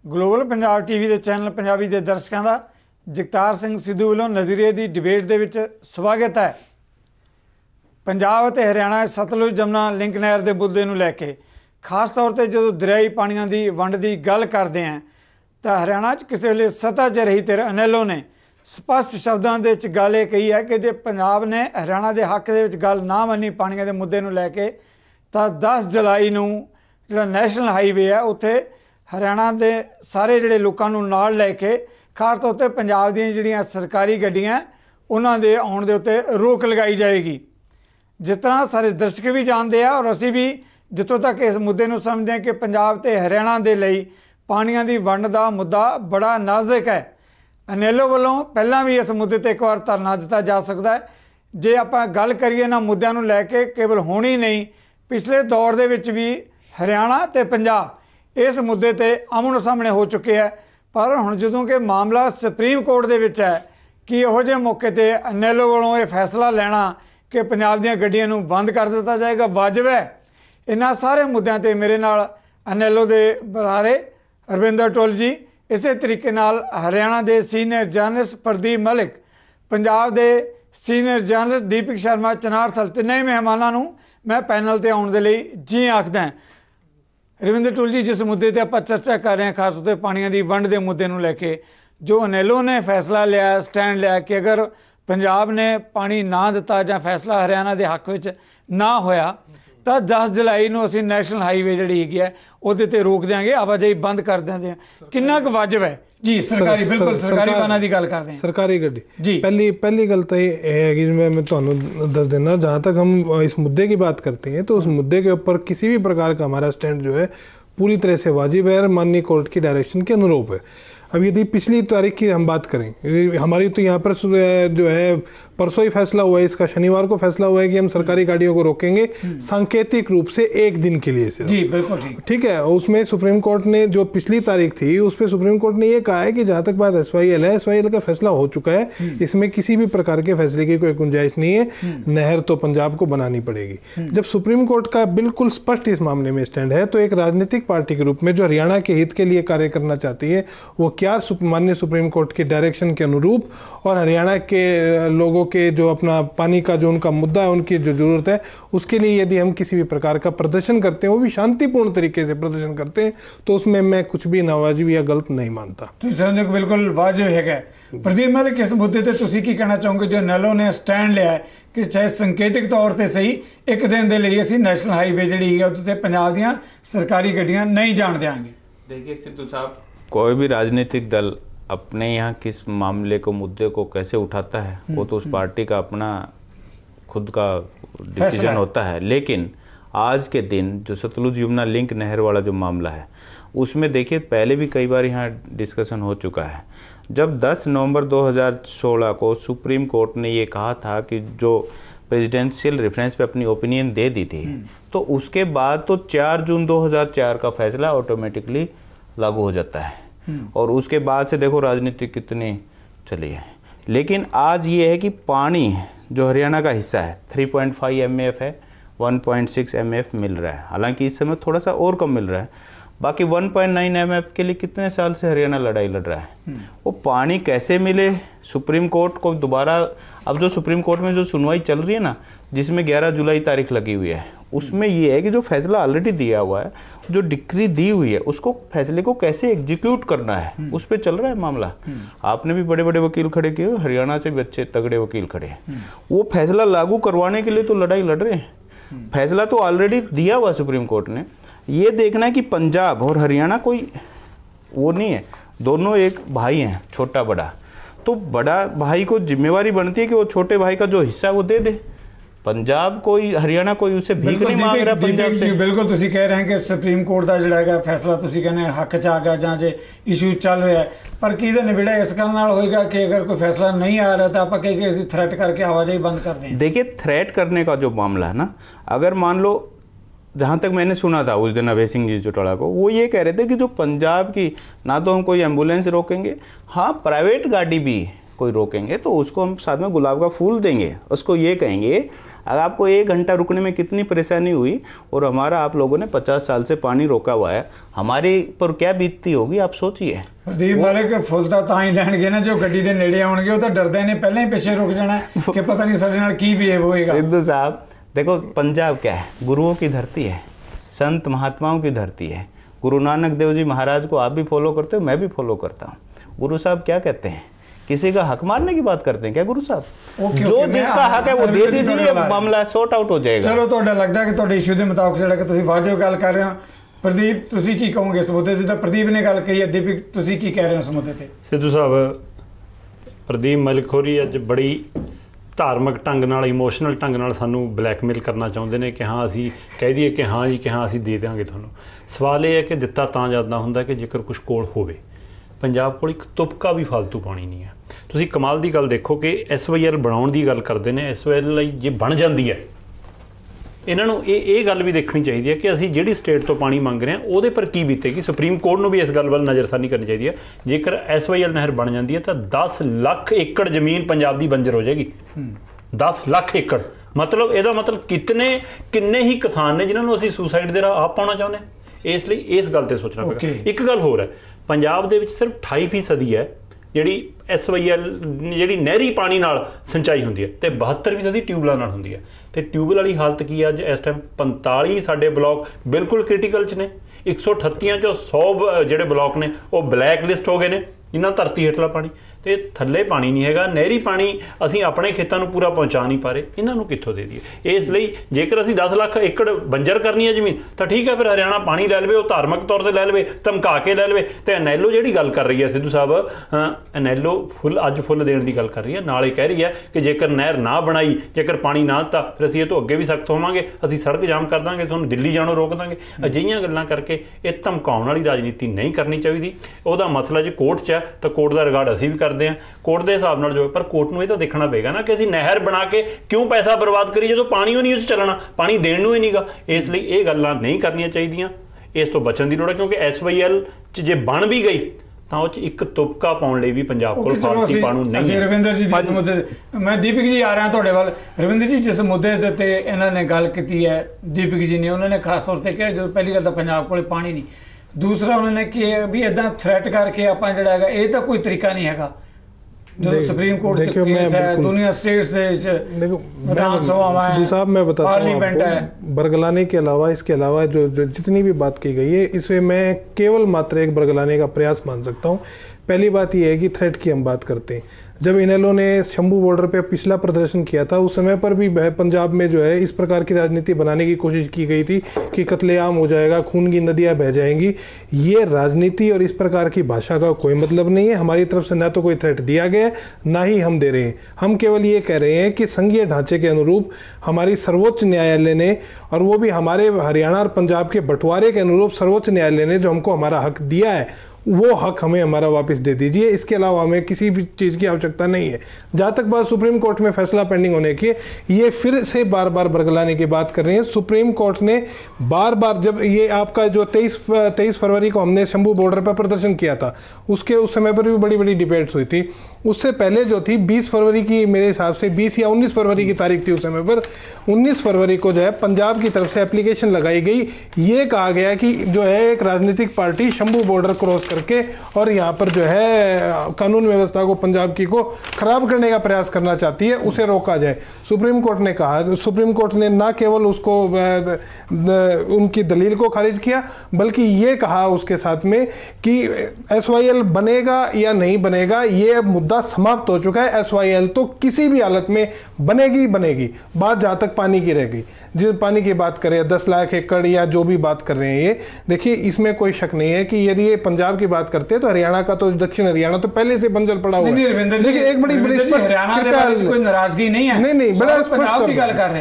Global Punjab TV के channel Punjabi के दर्शकों का जगतार सिंह सिद्धू वालों नज़रिए की डिबेट के विच स्वागत है। पंजाब और हरियाणा सतलुज जमुना लिंक नहर के मुद्दे को लैके खास तौर पर जो दरियाई पानियों की वंड की गल करते हैं तो हरियाणा किसी वेले सत्ता च रही धिर अनेलो ने स्पष्ट शब्दों के गल ये कही है कि जो पंजाब ने हरियाणा के हक के गल ना मनी पानियों के मुद्दे को लैके तो 10 जुलाई को जो नैशनल हाईवे है उत्थे हरियाणा के सारे जोड़े लोगों नाल लैके खास तौर पर पंजाब दी जिहड़ियां सरकारी गड्डियां उन्होंने आने के उत्ते रोक लगाई जाएगी। जिस तरह सारे दर्शक भी जानते हैं और असी भी जितों तक इस मुद्दे को समझते हैं कि पंजाब ते हरियाणा के लिए पानियों की वंड का मुद्दा बड़ा नाजुक है। अनेलो वालों पहला भी इस मुद्दे पर एक बार धरना दिता जा सकता है। जे आप गल करिए ना मुद्दों को लैके केवल हुण ही नहीं पिछले दौर के विच भी हरियाणा ते पंजाब इस मुद्दे ते आमने सामने हो चुके हैं। पर हुण जदों कि मामला सुप्रीम कोर्ट दे विच है कि इहो जिहे मौके ते अनेलो वालों ये फैसला लेना कि पंजाब दीयां गड्डियां नूं बंद कर दिता जाएगा वाजिब है। इन्हां सारे मुद्दों ते मेरे नाल अनेलो दे बरारे रविंदर टोल जी, इसे तरीके नाल हरियाणा के सीनियर जर्नलिस्ट प्रदीप मलिक, पंजाब के सीनियर जर्नलिस्ट दीपक शर्मा चनारथल, तिन्ने मेहमानों नूं मैं पैनल ते आउण दे लई जी आखदा। रविंदर टोल जी, जिस मुद्दे पर आप चर्चा कर रहे हैं खास तौर पर पानियों की वंड के मुद्दे को लैके जो अनेलो ने फैसला लिया स्टैंड लिया कि अगर पंजाब ने पानी ना दिता जां फैसला हरियाणा के हक में ना होया तो 10 जुलाई को असीं नैशनल हाईवे जी है उहदे ते रोक देंगे, आवाजाही बंद कर देंगे, कितना क वाजिब है जी? सरकारी बिल्कुल सरकारी वाहनों की गल करते हैं, सरकारी गड्डी जी। पहली गल तो ये है कि मैं तुहानू दस देना, जहाँ तक हम इस मुद्दे की बात करते हैं तो उस मुद्दे के ऊपर किसी भी प्रकार का हमारा स्टैंड जो है पूरी तरह से वाजिब है और माननीय कोर्ट की डायरेक्शन के अनुरूप है। अब यदि पिछली तारीख की हम बात करें, हमारी तो यहाँ पर जो है परसों ही फैसला हुआ है, इसका शनिवार को फैसला हुआ है कि हम सरकारी गाड़ियों को रोकेंगे सांकेतिक रूप से 1 दिन के लिए सिर्फ। जी बिल्कुल ठीक है। उसमें सुप्रीम कोर्ट ने जो पिछली तारीख थी उस पर सुप्रीम कोर्ट ने ये कहा है कि जहाँ तक बात SYL है, SYL का फैसला हो चुका है, इसमें किसी भी प्रकार के फैसले की कोई गुंजाइश नहीं है, नहर तो पंजाब को बनानी पड़ेगी। जब सुप्रीम कोर्ट का बिल्कुल स्पष्ट इस मामले में स्टैंड है तो एक राजनीतिक पार्टी के रूप में जो हरियाणा के हित के लिए कार्य करना चाहती है वो क्या माननीय सुप्रीम कोर्ट की डायरेक्शन के अनुरूप और हरियाणा के लोगों के जो अपना पानी का जो उनका मुद्दा है, उनकी जो जरूरत है, उसके लिए यदि हम किसी भी प्रकार का प्रदर्शन करते हैं, वो भी शांतिपूर्ण तरीके से प्रदर्शन करते हैं, तो उसमें मैं कुछ भी नावाजिब या गलत नहीं मानता। तो समझो बिल्कुल वाजिब है। प्रदीप मलिक, इस मुद्दे पर तुसीं की कहना चाहोगे जो अनेलो ने स्टैंड लिया है कि चाहे संकेतिक तौर पर सही 1 दिन के लिए असीं नैशनल हाईवे जी है उत्ते पंजाब दीयां सरकारी गड्डियां नहीं जाण देंगे? देखिए सिद्धू साहब, कोई भी राजनीतिक दल अपने यहाँ किस मामले को मुद्दे को कैसे उठाता है वो तो उस पार्टी का अपना खुद का डिसीजन होता है। लेकिन आज के दिन जो सतलुज यमुना लिंक नहर वाला जो मामला है उसमें देखिए पहले भी कई बार यहाँ डिस्कशन हो चुका है। जब 10 नवंबर 2016 को सुप्रीम कोर्ट ने ये कहा था कि जो प्रेसिडेंशियल रेफरेंस पे अपनी ओपिनियन दे दी थी तो उसके बाद तो 4 जून 2004 का फैसला ऑटोमेटिकली लागू हो जाता है और उसके बाद से देखो राजनीति कितनी चली है। लेकिन आज ये है कि पानी जो हरियाणा का हिस्सा है 3.5 MF है, 1.6 MF मिल रहा है, हालांकि इस समय थोड़ा सा और कम मिल रहा है। बाकी 1.9 MF के लिए कितने साल से हरियाणा लड़ाई लड़ रहा है, वो पानी कैसे मिले? सुप्रीम कोर्ट को दोबारा, अब जो सुप्रीम कोर्ट में जो सुनवाई चल रही है ना, जिसमें 11 जुलाई तारीख लगी हुई है, उसमें ये है कि जो फैसला ऑलरेडी दिया हुआ है, जो डिक्री दी हुई है, उसको फैसले को कैसे एग्जीक्यूट करना है उस पर चल रहा है मामला। आपने भी बड़े बड़े वकील खड़े किए, हरियाणा से भी अच्छे तगड़े वकील खड़े हैं, वो फैसला लागू करवाने के लिए तो लड़ाई लड़ रहे हैं। फैसला तो ऑलरेडी दिया हुआ सुप्रीम कोर्ट ने। ये देखना है कि पंजाब और हरियाणा कोई वो नहीं है, दोनों एक भाई हैं, छोटा बड़ा, तो बड़ा भाई को जिम्मेवारी बनती है कि वो छोटे भाई का जो हिस्सा है वो दे दे। पंजाब कोई हरियाणा कोई उससे भीख नहीं मांग रहा पंजाब से। बिल्कुल तुसीं कह रहे हैं कि सुप्रीम कोर्ट का जिहड़ा है फैसला तुसीं कहने हक च आ गया जां जे इशू चल रहा है, पर की निबेड़ा इस गल नाल होएगा कि अगर कोई फैसला नहीं आ रहा तो आप कहेंगे असीं थ्रेट करके आवाजाही बंद कर दें? देखिए थ्रेट करने का जो मामला है ना, अगर मान लो, जहाँ तक मैंने सुना था उस दिन अभय सिंह जी चौटाला को, वो ये कह रहे थे कि जो पंजाब की ना तो हम कोई एम्बुलेंस रोकेंगे, हाँ प्राइवेट गाड़ी भी कोई रोकेंगे तो उसको हम साथ में गुलाब का फूल देंगे, उसको ये कहेंगे अगर आपको 1 घंटा रुकने में कितनी परेशानी हुई और हमारा आप लोगों ने 50 साल से पानी रोका हुआ है, हमारे पर क्या बीतती होगी आप सोचिए। प्रदीप मलिक फुल ਤਾਂ ਹੀ ਲੈਣਗੇ ਨਾ ਜੋ ਗੱਡੀ ਦੇ ਨੇੜੇ ਆਉਣਗੇ, ਉਹ ਤਾਂ ਡਰਦੇ ਨੇ ਪਹਿਲਾਂ ਹੀ ਪਿੱਛੇ ਰੁਕ ਜਾਣਾ ਕਿ ਪਤਾ ਨਹੀਂ ਸਾਡੇ ਨਾਲ ਕੀ ਬਿਹੇਵ ਹੋਏਗਾ। सिद्धू साहब देखो, पंजाब क्या है, गुरुओं की धरती है, संत महात्माओं की धरती है। गुरु नानक देव जी महाराज को आप भी फॉलो करते हो, मैं भी फॉलो करता हूँ। गुरु साहब क्या कहते हैं, किसी का हक मारने की बात करते हैं क्या गुरु साहब? जो जिसका हक है वो दे दीजिए, मामला सॉर्ट आउट हो जाएगा। चलो ਤੁਹਾਡਾ ਲੱਗਦਾ ਕਿ ਤੁਹਾਡੇ ਇਸ਼ੂ ਦੇ ਮੁਤਾਬਕ ਜਿਹੜਾ ਕਿ ਤੁਸੀਂ ਵਾਜਬ ਗੱਲ ਕਰ ਰਹੇ ਹੋ। ਪ੍ਰਦੀਪ ਤੁਸੀਂ ਕੀ ਕਹੋਗੇ ਇਸ ਮੁੱਦੇ ਤੇ? ਤਾਂ ਪ੍ਰਦੀਪ ਨੇ ਗੱਲ ਕਹੀ ਹੈ, ਦੀਪਕ ਤੁਸੀਂ ਕੀ ਕਹਿ ਰਹੇ ਹੋ ਇਸ ਮੁੱਦੇ ਤੇ? ਸਿੱਧੂ ਸਾਹਿਬ, ਪ੍ਰਦੀਪ ਮਲਿਕ ਹੋਰੀ ਅੱਜ ਬੜੀ ਧਾਰਮਿਕ ਢੰਗ ਨਾਲ, ਇਮੋਸ਼ਨਲ ਢੰਗ ਨਾਲ ਸਾਨੂੰ ਬਲੈਕਮੇਲ ਕਰਨਾ ਚਾਹੁੰਦੇ ਨੇ ਕਿ ਹਾਂ ਅਸੀਂ ਕਹਿ ਦਈਏ ਕਿ ਹਾਂ ਜੀ ਕਿ ਹਾਂ ਅਸੀਂ ਦੇ ਦਿਆਂਗੇ ਤੁਹਾਨੂੰ। ਸਵਾਲ ਇਹ ਹੈ ਕਿ ਦਿੱਤਾ ਤਾਂ ਜਾਂਦਾ ਹੁੰਦਾ ਕਿ ਜੇਕਰ ਕੁਝ ਕੋਲ ਹੋਵੇ। ਪੰਜਾਬ ਕੋਲ ਇੱਕ ਤੁਪਕਾ ਵੀ ਫालतू ਪਾਣੀ ਨਹੀਂ ਹੈ। ਤੁਸੀਂ ਕਮਾਲ ਦੀ ਗੱਲ ਦੇਖੋ ਕਿ SYL ਬਣਾਉਣ ਦੀ ਗੱਲ ਕਰਦੇ ਨੇ, SYL ਲਈ ਜੇ ਬਣ ਜਾਂਦੀ ਹੈ, ਇਹਨਾਂ ਨੂੰ ਇਹ ਗੱਲ ਵੀ ਦੇਖਣੀ ਚਾਹੀਦੀ ਹੈ ਕਿ ਅਸੀਂ ਜਿਹੜੀ ਸਟੇਟ ਤੋਂ ਪਾਣੀ ਮੰਗ ਰਹੇ ਹਾਂ ਉਹਦੇ ਪਰ ਕੀ ਬੀਤੇਗੀ। ਸੁਪਰੀਮ ਕੋਰਟ ਨੂੰ ਵੀ ਇਸ ਗੱਲ ਵੱਲ ਨਜ਼ਰਸਾਨੀ ਕਰਨੀ ਚਾਹੀਦੀ ਹੈ। ਜੇਕਰ SYL ਨਹਿਰ ਬਣ ਜਾਂਦੀ ਹੈ ਤਾਂ 10 ਲੱਖ ਏਕੜ ਜ਼ਮੀਨ ਪੰਜਾਬ ਦੀ ਬੰਜਰ ਹੋ ਜਾਏਗੀ। 10 ਲੱਖ ਏਕੜ ਮਤਲਬ ਇਹਦਾ ਮਤਲਬ ਕਿੰਨੇ ਹੀ ਕਿਸਾਨ ਨੇ ਜਿਨ੍ਹਾਂ ਨੂੰ ਅਸੀਂ ਸੁਸਾਈਡ ਦੇ ਰਾਹ ਆਪ ਪਾਉਣਾ ਚਾਹੁੰਦੇ। ਇਸ ਲਈ ਇਸ ਗੱਲ ਤੇ ਸੋਚਣਾ ਪਏਗਾ। ਇੱਕ ਗੱਲ ਹੋਰ ਹੈ, ਪੰਜਾਬ ਦੇ ਵਿੱਚ ਸਿਰਫ 28% ਹੈ ਜਿਹੜੀ SYL ਜਿਹੜੀ ਨਹਿਰੀ ਪਾਣੀ ਨਾਲ ਸਿੰਚਾਈ ਹੁੰਦੀ ਹੈ ਤੇ 72% ਟਿਊਬਲਾਂ ਨਾਲ ਹੁੰਦੀ ਹੈ। ਤੇ ਟਿਊਬਲ ਵਾਲੀ ਹਾਲਤ ਕੀ ਹੈ ਅੱਜ ਇਸ ਟਾਈਮ? 45 ਸਾਡੇ ਬਲਾਕ ਬਿਲਕੁਲ ਕ੍ਰਿਟੀਕਲ 'ਚ ਨੇ। 138 ਚੋਂ 100 ਜਿਹੜੇ ਬਲਾਕ ਨੇ ਉਹ ਬਲੈਕ ਲਿਸਟ ਹੋ ਗਏ ਨੇ ਜਿਨ੍ਹਾਂ ਧਰਤੀ ਹੇਠਲਾ ਪਾਣੀ ਤੇ ਥੱਲੇ ਪਾਣੀ ਨਹੀਂ ਹੈਗਾ। ਨਹਿਰੀ ਪਾਣੀ ਅਸੀਂ ਆਪਣੇ ਖੇਤਾਂ ਨੂੰ ਪੂਰਾ ਪਹੁੰਚਾ ਨਹੀਂ ਪਾ ਰਹੇ, ਇਹਨਾਂ ਨੂੰ ਕਿੱਥੋਂ ਦੇ ਦਈਏ? ਇਸ ਲਈ ਜੇਕਰ ਅਸੀਂ 10 ਲੱਖ ਏਕੜ ਬੰਜਰ ਕਰਨੀ ਹੈ ਜ਼ਮੀਨ ਤਾਂ ਠੀਕ ਹੈ, ਫਿਰ ਹਰਿਆਣਾ ਪਾਣੀ ਲੈ ਲਵੇ, ਉਹ ਧਾਰਮਿਕ ਤੌਰ ਤੇ ਲੈ ਲਵੇ, ਧਮਕਾ ਕੇ ਲੈ ਲਵੇ। ਤੇ ਅਨੈਲੋ ਜਿਹੜੀ ਗੱਲ ਕਰ ਰਹੀ ਹੈ ਸਿੱਧੂ ਸਾਹਿਬ, ਅਨੈਲੋ ਅੱਜ ਫੁੱਲ ਦੇਣ ਦੀ ਗੱਲ ਕਰ ਰਹੀ ਹੈ, ਨਾਲ ਇਹ ਕਹਿ ਰਹੀ ਹੈ ਕਿ ਜੇਕਰ ਨਹਿਰ ਨਾ ਬਣਾਈ, ਜੇਕਰ ਪਾਣੀ ਨਾ ਦਿੱਤਾ ਫਿਰ ਅਸੀਂ ਇਹ ਤੋਂ ਅੱਗੇ ਵੀ ਸਖਤ ਹੋਵਾਂਗੇ, ਅਸੀਂ ਸੜਕ ਜਾਮ ਕਰ ਦਾਂਗੇ, ਤੁਹਾਨੂੰ ਦਿੱਲੀ ਜਾਣੋਂ ਰੋਕ ਦਾਂਗੇ। ਅਜਿਹੀਆਂ ਗੱਲਾਂ ਕਰਕੇ ਇਹ ਧਮਕਾਉਣ ਵਾਲੀ ਰਾਜਨੀਤੀ ਨਹੀਂ ਕਰਨੀ ਚਾਹੀਦੀ। ਉਹਦਾ ਮਸਲਾ ਜੇ ਕੋਰਟ 'ਚ ਹੈ ਤਾਂ ਕੋਰਟ ਦਾ ਰਿਗਾਰਡ ਅਸੀਂ ਵੀ ਕਰਦੇ ਹਾਂ, ਕੋਰਟ ਦੇ ਹਿਸਾਬ ਨਾਲ ਜੋ। ਪਰ ਕੋਰਟ ਨੂੰ ਇਹ ਤਾਂ ਦੇਖਣਾ ਪਏਗਾ ਨਾ ਕਿ ਅਸੀਂ ਨਹਿਰ ਬਣਾ ਕੇ ਕਿਉਂ ਪੈਸਾ ਬਰਬਾਦ ਕਰੀਏ ਜਦੋਂ ਪਾਣੀ ਉਹ ਨਹੀਂ ਉਸ ਚੱਲਣਾ, ਪਾਣੀ ਦੇਣ ਨੂੰ ਹੀ ਨਹੀਂਗਾ। ਇਸ ਲਈ ਇਹ ਗੱਲਾਂ ਨਹੀਂ ਕਰਨੀਆਂ ਚਾਹੀਦੀਆਂ, ਇਸ ਤੋਂ ਬਚਣ ਦੀ ਲੋੜ ਹੈ। ਕਿਉਂਕਿ SYL 'ਚ ਜੇ ਬਣ ਵੀ ਗਈ ਤਾਂ ਉਹ 'ਚ ਇੱਕ ਤੁਪਕਾ ਪਾਉਣ ਲਈ ਵੀ ਪੰਜਾਬ ਕੋਲ ਫਾਲਤੂ ਪਾਣੀ ਨਹੀਂ ਹੈ। ਰਵਿੰਦਰ ਜੀ ਜਿਸ ਮੁੱਦੇ ਮੈਂ ਦੀਪਕ ਜੀ ਆ ਰਿਹਾ ਤੁਹਾਡੇ ਵੱਲ। ਰਵਿੰਦਰ ਜੀ ਜਿਸ ਮੁੱਦੇ ਦੇ ਉੱਤੇ ਇਹਨਾਂ ਨੇ ਗੱਲ ਕੀਤੀ ਹੈ, ਦੀਪਕ ਜੀ ਨੇ, ਉਹਨਾਂ ਨੇ ਖਾਸ ਤੌਰ ਤੇ ਕਿਹਾ ਜਦੋਂ ਪਹਿਲੀ ਗੱਲ ਤਾਂ ਪੰਜਾਬ ਕੋਲ ਪਾਣੀ ਨਹੀਂ, ਦੂਸਰਾ ਉਹਨਾਂ ਨੇ ਕਿਹਾ ਵੀ ਇੱਦਾਂ ਥ੍ਰੈਟ ਕਰਕੇ ਆਪਾਂ ਜਿਹੜਾ ਹੈਗਾ ਇਹ ਤਾਂ ਕੋਈ ਤਰੀਕਾ ਨਹੀਂ ਹੈਗਾ। जो सुप्रीम कोर्ट के केस है, दुनिया स्टेट्स से विधानसभा में साहब मैं बताता हूँ, बरगलाने के अलावा इसके अलावा जो जितनी भी बात की गई है इसमें मैं केवल मात्र एक बरगलाने का प्रयास मान सकता हूँ। पहली बात यह है कि थ्रेट की हम बात करते हैं। जब इनेलो ने शंभू बॉर्डर पे पिछला प्रदर्शन किया था उस समय पर भी पंजाब में जो है इस प्रकार की राजनीति बनाने की कोशिश की गई थी कि कत्लेआम हो जाएगा, खून की नदियां बह जाएंगी। ये राजनीति और इस प्रकार की भाषा का कोई मतलब नहीं है। हमारी तरफ से ना तो कोई थ्रेट दिया गया है ना ही हम दे रहे हैं। हम केवल ये कह रहे हैं कि संघीय ढांचे के अनुरूप हमारी सर्वोच्च न्यायालय ने, और वो भी हमारे हरियाणा और पंजाब के बंटवारे के अनुरूप सर्वोच्च न्यायालय ने जो हमको हमारा हक दिया है वो हक हमें हमारा वापस दे दीजिए। इसके अलावा हमें किसी भी चीज़ की आवश्यकता नहीं है। जहाँ तक बात सुप्रीम कोर्ट में फैसला पेंडिंग होने की, ये फिर से बार बार बरगलाने की बात कर रहे हैं। सुप्रीम कोर्ट ने बार बार, जब ये आपका जो 23 फरवरी को हमने शंभू बॉर्डर पर प्रदर्शन किया था उस समय पर भी बड़ी बड़ी डिबेट्स हुई थी। उससे पहले जो थी 20 फरवरी की, मेरे हिसाब से 20 या 19 फरवरी की तारीख थी उस समय पर, 19 फरवरी को जो है पंजाब की तरफ से एप्लीकेशन लगाई गई। ये कहा गया कि जो है एक राजनीतिक पार्टी शंभू बॉर्डर क्रॉस करके और यहाँ पर जो है कानून व्यवस्था को पंजाब की को खराब करने का प्रयास करना चाहती है, उसे रोका जाए। सुप्रीम कोर्ट ने कहा, सुप्रीम कोर्ट ने ना केवल उसको उनकी दलील को खारिज किया बल्कि ये कहा उसके साथ में कि SYL बनेगा या नहीं बनेगा ये मुद्दा समाप्त हो चुका है। SYL तो किसी भी हालत में बनेगी बनेगी, बात जहाँ तक पानी की रह गई। जिस पानी की बात करें 10 लाख एकड़ या जो भी बात कर रहे हैं, ये देखिए इसमें कोई शक नहीं है कि यदि ये पंजाब की बात करते हैं तो हरियाणा का तो, दक्षिण हरियाणा तो पहले से बंजर पड़ा हुआ है। देखिए एक बड़ी हरियाणा कोई नाराजगी नहीं है, नहीं बड़ा पंजाब की गल कर रहे हैं।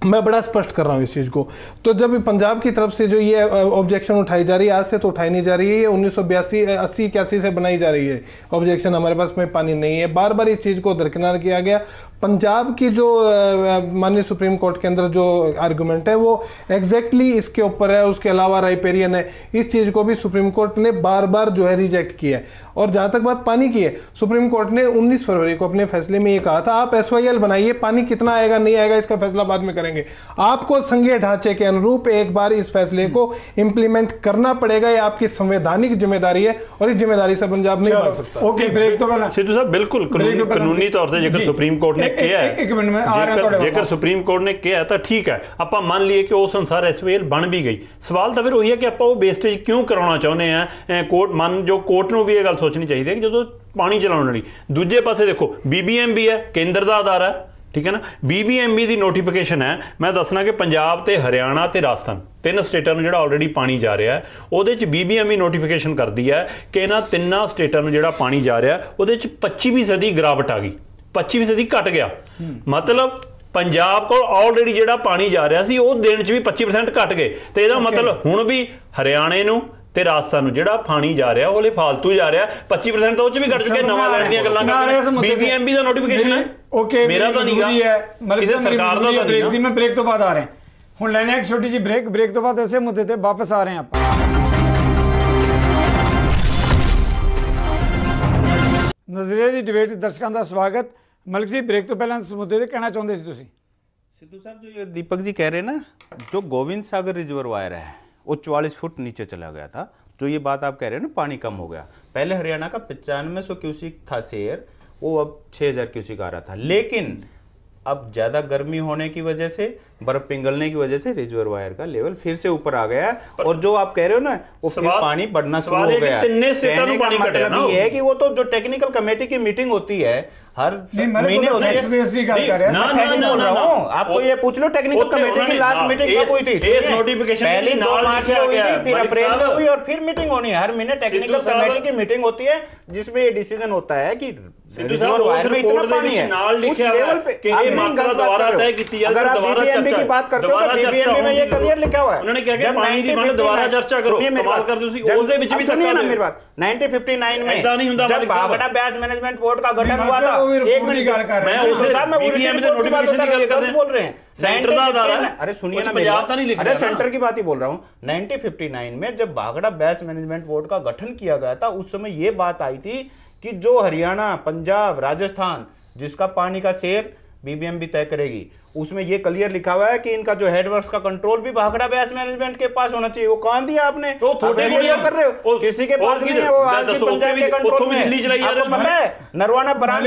मैं बड़ा स्पष्ट कर रहा हूँ इस चीज़ को। तो जब पंजाब की तरफ से जो ये ऑब्जेक्शन उठाई जा रही है, आज से तो उठाई नहीं जा रही है, ये 1982-80-81 से बनाई जा रही है ऑब्जेक्शन, हमारे पास में पानी नहीं है। बार बार इस चीज़ को दरकिनार किया गया। पंजाब की जो माननीय सुप्रीम कोर्ट के अंदर जो आर्गूमेंट है वो एग्जैक्टली इसके ऊपर है। उसके अलावा राइपेरियन है, इस चीज़ को भी सुप्रीम कोर्ट ने बार बार जो है रिजेक्ट किया है। और जहाँ तक बात पानी की है, सुप्रीम कोर्ट ने 19 फरवरी को अपने फैसले में ये कहा था आप SYL बनाइए, पानी कितना आएगा नहीं आएगा इसका फैसला बाद में करेंगे, आपको संघीय ढांचे के अनुरूप एक बार इस फैसले को इंप्लीमेंट करना पड़ेगा। ये आपकी संवैधानिक जिम्मेदारी है और इस जिम्मेदारी से पंजाब नहीं भाग सकता। ओके, ब्रेक तो करना सिद्धू साहब, बिल्कुल कानूनी तौर से जेकर सुप्रीम कोर्ट ने किया है, जेकर सुप्रीम कोर्ट ने किया है ਤਾਂ ਠੀਕ ਹੈ, ਆਪਾਂ ਮੰਨ ਲਈਏ ਕਿ ਉਸ ਅਨੁਸਾਰ SYL ਬਣ ਵੀ ਗਈ। ਸਵਾਲ ਤਾਂ ਫਿਰ ਉਹੀ ਹੈ ਕਿ ਆਪਾਂ ਉਹ ਵੇਸਟੇਜ ਕਿਉਂ ਕਰਾਉਣਾ ਚਾਹੁੰਦੇ ਆ। ਕੋਰਟ ਨੂੰ ਵੀ ਇਹ ਗੱਲ ਸੋਚਣੀ ਚਾਹੀਦੀ ਹੈ ਕਿ ਜਦੋਂ ਪਾਣੀ ਚਲਾਉਣ ਲਈ ਦੂਜੇ ਪਾਸੇ ਦੇਖੋ BBMB ਹੈ, ਕੇਂਦਰ ਦਾ ਅਦਾਰਾ ਹੈ, ਠੀਕ ਹੈ ਨਾ। BBMB ਦੀ ਨੋਟੀਫਿਕੇਸ਼ਨ ਹੈ, ਮੈਂ ਦੱਸਣਾ ਕਿ ਪੰਜਾਬ ਤੇ ਹਰਿਆਣਾ ਤੇ ਰਾਜਸਥਾਨ 3 ਸਟੇਟਾਂ ਨੂੰ ਜਿਹੜਾ ਆਲਰੇਡੀ ਪਾਣੀ ਜਾ ਰਿਹਾ ਉਹਦੇ 'ਚ BBMB ਨੋਟੀਫਿਕੇਸ਼ਨ ਕਰਦੀ ਹੈ ਕਿ ਇਹਨਾਂ 3 ਸਟੇਟਾਂ ਨੂੰ ਜਿਹੜਾ ਪਾਣੀ ਜਾ ਰਿਹਾ ਉਹਦੇ 'ਚ 25% ਗਿਰਾਵਟ ਆ ਗਈ, 25% ਘਟ ਗਿਆ। ਮਤਲਬ ਪੰਜਾਬ ਕੋਲ ਆਲਰੇਡੀ ਜਿਹੜਾ ਪਾਣੀ ਜਾ ਰਿਹਾ ਸੀ ਉਹ ਦਿਨ 'ਚ ਵੀ 25% ਘਟ ਗਏ। ਤੇ ਇਹਦਾ ਮਤਲਬ ਹੁਣ ਵੀ ਹਰਿਆਣੇ ਨੂੰ ਤੇ ਰਾਜਸਥਾਨ ਨੂੰ ਜਿਹੜਾ ਪਾਣੀ ਜਾ ਰਿਹਾ ਉਹ ਹਲੇ ਫਾਲਤੂ ਜਾ ਰਿਹਾ, 25% ਤਾਂ ਉਹ 'ਚ ਵੀ ਘਟ ਚੁੱਕੇ। ਨਵਾਂ ਲੈਣ ਦੀਆਂ ਗੱਲਾਂ ਕਰਦੇ, BBMB ਦਾ ਨੋਟੀਫਿਕੇਸ਼ਨ ਹੈ। ਓਕੇ, ਮੇਰਾ ਤਾਂ ਨਹੀਂਗਾ, ਕਿਸੇ ਸਰਕਾਰ ਦਾ ਤਾਂ ਨਹੀਂ। ਮੈਂ ਬ੍ਰੇਕ ਤੋਂ ਬਾਅਦ ਆ ਰਹੇ ਹੁਣ ਲੈਣੇ ਇੱਕ ਛੋਟੀ ਜਿਹੀ ਬ੍ਰੇਕ ਤੋਂ ਬਾਅਦ ਇਸੇ ਮੁੱਦੇ ਤੇ ਵਾਪਸ ਆ ਰਹੇ ਆਪਾਂ। ਨਜ਼ਰੀਏ ਦੀ ਡਿਬੇਟ ਦਰਸ਼ਕਾਂ ਦਾ ਸਵਾਗਤ। ਮਲਿਕ ਜੀ, ਬ੍ਰੇਕ ਤੋਂ ਪਹਿਲਾਂ ਇਸ ਮੁੱਦੇ ਤੇ ਕਹਿਣਾ ਚਾਹੁੰਦੇ ਸੀ ਤੁਸੀਂ। सिद्धू साहब, जो ये दीपक जी कह रहे हैं ना, जो गोविंद सागर रिजर्वायर है वो 44 फुट नीचे चला गया था। जो ये बात आप कह रहे हैं ना, पानी कम हो गया, पहले हरियाणा का 9500 क्यूसिक था शेयर, वो अब 6000 क्यूसिक आ रहा था। लेकिन अब ज़्यादा गर्मी होने की वजह से, बर्फ पिघलने की वजह से रिजर्वायर का लेवल फिर से ऊपर आ गया है। और जो आप कह रहे हो ना, वो फिर पानी बढ़ना शुरू हो गया है। कहने का मतलब ये है कि वो तो जो टेक्निकल कमेटी की मीटिंग होती है हर महीने होती है। आपको ये पूछ लो टेक्निकल कमेटी की लास्ट मीटिंग कब हुई थी? पहली 2 मार्च को हुई थी, फिर अप्रैल में हुई और फिर मीटिंग होनी है। हर महीने टेक्निकल कमेटी की मीटिंग होती है जिसमें ये डिसीजन होता है कि रिजर्वायर में इतना पानी है, उस लेवल पे ये मात्रा दोबारा तय की जाए। अगर आप BBMB की बात करते हो तो BBMB में ये क्लियर लिखा हुआ है, उन्होंने क्या किया, पानी दी मात्रा दोबारा चर्चा करो, कमाल कर दो उस दे ਵਿੱਚ ਵੀ सुनिए ना मेरी बात। 1959 में जब भागड़ा ब्याज मैनेजमेंट बोर्ड का गठन हुआ था, एक मिनट मैं उस साहब में BBMB के नोटिफिकेशन की बात कर रहे हैं, बोल रहे हैं सेंटर का अदारा है। अरे सुनिए ना, पंजाब तो नहीं लिख रहा, अरे सेंटर की बात ही बोल रहा हूं। 1959 में जब भागड़ा ब्याज मैनेजमेंट बोर्ड का गठन किया गया था, उस समय ये बात आई थी कि जो हरियाणा, पंजाब, राजस्थान जिसका पानी का शेयर BBMB तय करेगी, उसमें ये क्लियर लिखा हुआ है कि इनका जो हेडवर्क्स का कंट्रोल भी भागड़ा ब्यास मैनेजमेंट के पास होना चाहिए। वो कौन दिया आपने? तो थोड़े कर रहे हो, किसी के पास नहीं है, वो आपकी पंचायत के कंट्रोल में। आपको पता है नरवाना ब्रांच,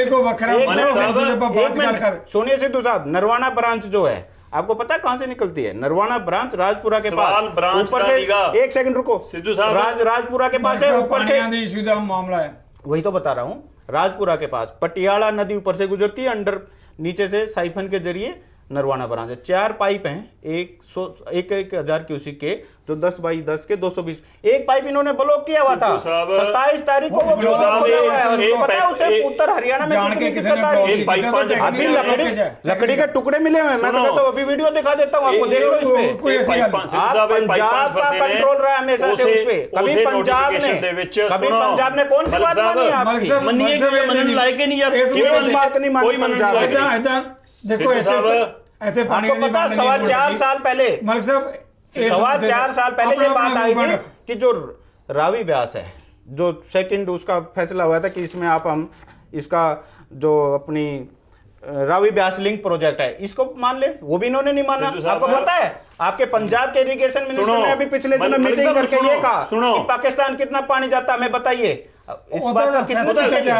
सुनिए सिद्धू साहब, नरवाना ब्रांच जो है आपको पता है कहां से निकलती है? नरवाना ब्रांच राजपुरा के पास, ऊपर से, एक सेकंड रुको सिद्धू साहब, राजपुरा के पास है, ऊपर से मामला है, वही तो बता रहा हूं। राजपुरा के पास पटियाला नदी ऊपर से गुजरती है, अंडर नीचे से साइफन के जरिए नरवाना ब्रांच है। 4 पाइप हैं, 1000 क्यूसिक के, जो 10 बाई 10 के 220। एक पाइप इन्होंने ब्लॉक किया हुआ था 27 तारीख को, वो ब्लॉक हो गया है। पता है उसे उत्तर हरियाणा में लकड़ी के टुकड़े मिले हुए हैं। मैं तो कहता हूं अभी वीडियो दिखा देता हूं आपको, देख लो इसमें। पंजाब का कंट्रोल रहा है हमेशा से उस पे। कभी पंजाब ने कौन सी बात मानी आपकी? कोई पंजाब देखो ऐसे आपको पता 4.25 साल पहले, मलिक साहब 4.25 साल पहले ये बात आई थी कि जो रावी ब्यास है, जो सेकंड उसका फैसला हुआ था कि इसमें हम इसका जो अपनी रावी ब्यास लिंक प्रोजेक्ट है इसको मान ले, वो भी इन्होंने नहीं माना। आपको पता है आपके पंजाब के इरिगेशन मिनिस्टर ने अभी पिछले दिनों मीटिंग करके ये कहा कि पाकिस्तान कितना पानी जाता है हमें बताइए। इस बात का किसी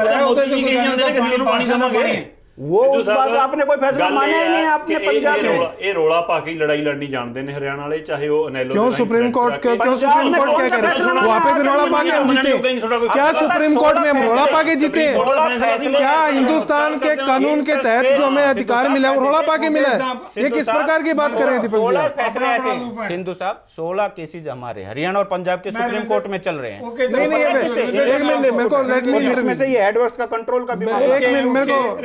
वो उस बात आपने कोई फैसला माना ही नहीं आपने पंजाब में। ये रोला पा के लड़ाई लड़नी जानते हैं हरियाणा वाले, चाहे वो अनेलो। क्यों सुप्रीम कोर्ट क्या कह रहे हैं? वहां पे भी रोला पा के जीते क्या? सुप्रीम कोर्ट में हम रोला पा के जीते? क्या हिंदुस्तान के कानून के तहत जो हमें अधिकार मिला वो रोला पा के मिला है? ये किस प्रकार की बात कर रहे हैं दीपक जी? फैसले ऐसे सिंधु साहब 16 केसेज हमारे हरियाणा और पंजाब के सुप्रीम कोर्ट में चल रहे हैं। नहीं एक मिनट मेरे को, लेट मी, इसमें से ये एडवर्स का कंट्रोल का भी एक मिनट मेरे को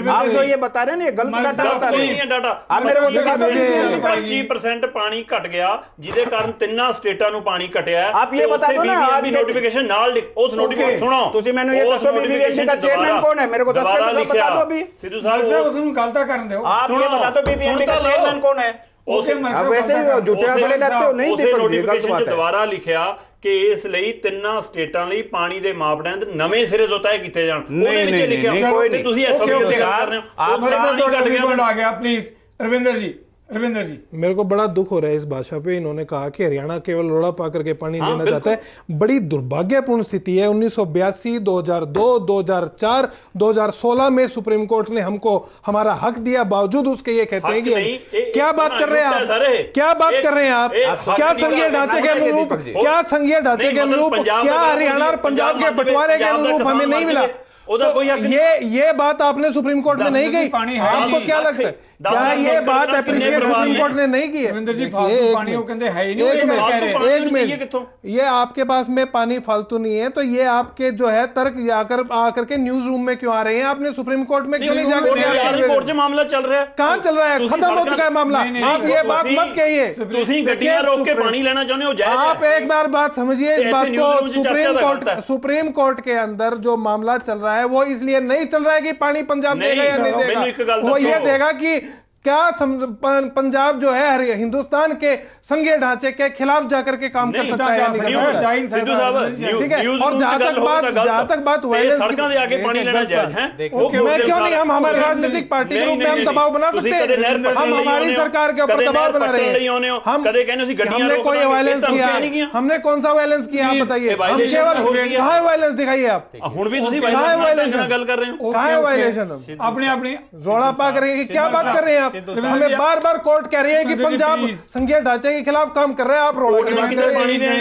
जो ये बता रहे हैं ये गलत डाटा बता रहे हैं। डाटा आप मेरे को दिखा दो 25% पानी घट गया ਜਿਹਦੇ ਕਾਰਨ ਤਿੰਨਾਂ ਸਟੇਟਾਂ ਨੂੰ ਪਾਣੀ ਘਟਿਆ। आप ये बता दो ना आज नोटिफिकेशन नाल उस नोटिफिकेशन सुनो ਤੁਸੀਂ ਮੈਨੂੰ ये दसो बीबीएमबी का चेयरमैन कौन है, मेरे को 10 मिनट बता दो अभी। सिद्धू साहब ਉਸ ਨੂੰ ਗੱਲ ਤਾਂ ਕਰਨ ਦਿਓ। आप ये बता दो बीबीएमबी का चेयरमैन कौन है। आप वैसे ही झूठे बोले रहते हो, नहीं उसे नोटिफिकेशन ਚ ਦੁਬਾਰਾ ਲਿਖਿਆ ਕਿ ਇਸ ਲਈ ਤਿੰਨਾਂ ਸਟੇਟਾਂ ਲਈ ਪਾਣੀ ਦੇ ਮਾਪਦੰਡ ਨਵੇਂ ਸਿਰੇ ਤੋਂ ਤੈਅ ਕੀਤੇ ਜਾਣ। ਉਹਦੇ ਵਿੱਚ ਲਿਖਿਆ ਕੋਈ ਨਹੀਂ, ਤੁਸੀਂ ਐਸਓਪੀ ਦੀ ਗੱਲ ਕਰ ਰਹੇ ਹੋ। आप ਤੁਹਾਡਾ ਆ ਗਿਆ प्लीज रविंदर जी मेरे को बड़ा दुख हो रहा है इस भाषा पे। इन्होंने कहा कि हरियाणा केवल रोड़ा पा करके पानी लेना चाहता है। बड़ी दुर्भाग्यपूर्ण स्थिति है। 1982, 2002, 2004, 2016 में सुप्रीम कोर्ट ने हमको हमारा हक दिया, बावजूद उसके ये कहते हैं कि क्या बात कर रहे हैं आप, क्या बात कर रहे हैं आप, क्या संघीय ढांचे के अनुरूप, क्या संघीय ढांचे के अनुरूप, क्या हरियाणा और पंजाब के बंटवारे के अनुरूप हमें नहीं मिला। तो ये बात आपने सुप्रीम कोर्ट में नहीं कही। आपको क्या लगता है, क्या ये बात एप्रिशिएट सुप्रीम कोर्ट ने नहीं की है? रविंदर जी फालतू पानी वो कहते है ही नहीं। एक मिनट, ये आपके पास में पानी फालतू नहीं है तो ये आपके जो है तर्क आकर के न्यूज रूम में क्यों आ रहे हैं? आपने सुप्रीम कोर्ट में क्यों नहीं जाकर कोर्ट में मामला चल रहा है? कहाँ चल रहा है? खत्म हो चुका है मामला। आप ये बात मत कहिए। गड्डियां रोक के पानी लेना चाहते हो, जायज है। आप एक बार बात समझिए इस बात को। सुप्रीम कोर्ट के अंदर जो मामला चल रहा है वो इसलिए नहीं चल रहा है कि पानी पंजाब देगा या नहीं देगा। वो ये देगा कि क्या पंजाब जो है हिंदुस्तान के संघीय ढांचे के खिलाफ जाकर के काम कर सकता है। सिद्धू साहब, ठीक है। और जहां तक बात वायलेंस की, सड़कों आगे पानी लेना जायज है। मैं क्यों नहीं, हम हमारे राजनीतिक पार्टी के रूप में हम दबाव बना सकते हैं। हम हमारी सरकार के ऊपर दबाव बना रहे हैं। हमने कोई वायलेंस किया? हमने कौन सा वायलेंस किया आप बताइए। हम केवल कहाँ वायलेंस दिखाइए आप? गल कर रहे हो कहाँ है वायलेशन? अपने रोड़ा पा करेंगे, क्या बात कर रहे हैं आप? हमें बार बार कोर्ट कह रही है कि पंजाब संघीय ढांचे के खिलाफ काम कर रहे हैं, आप रोड़ा की बात कर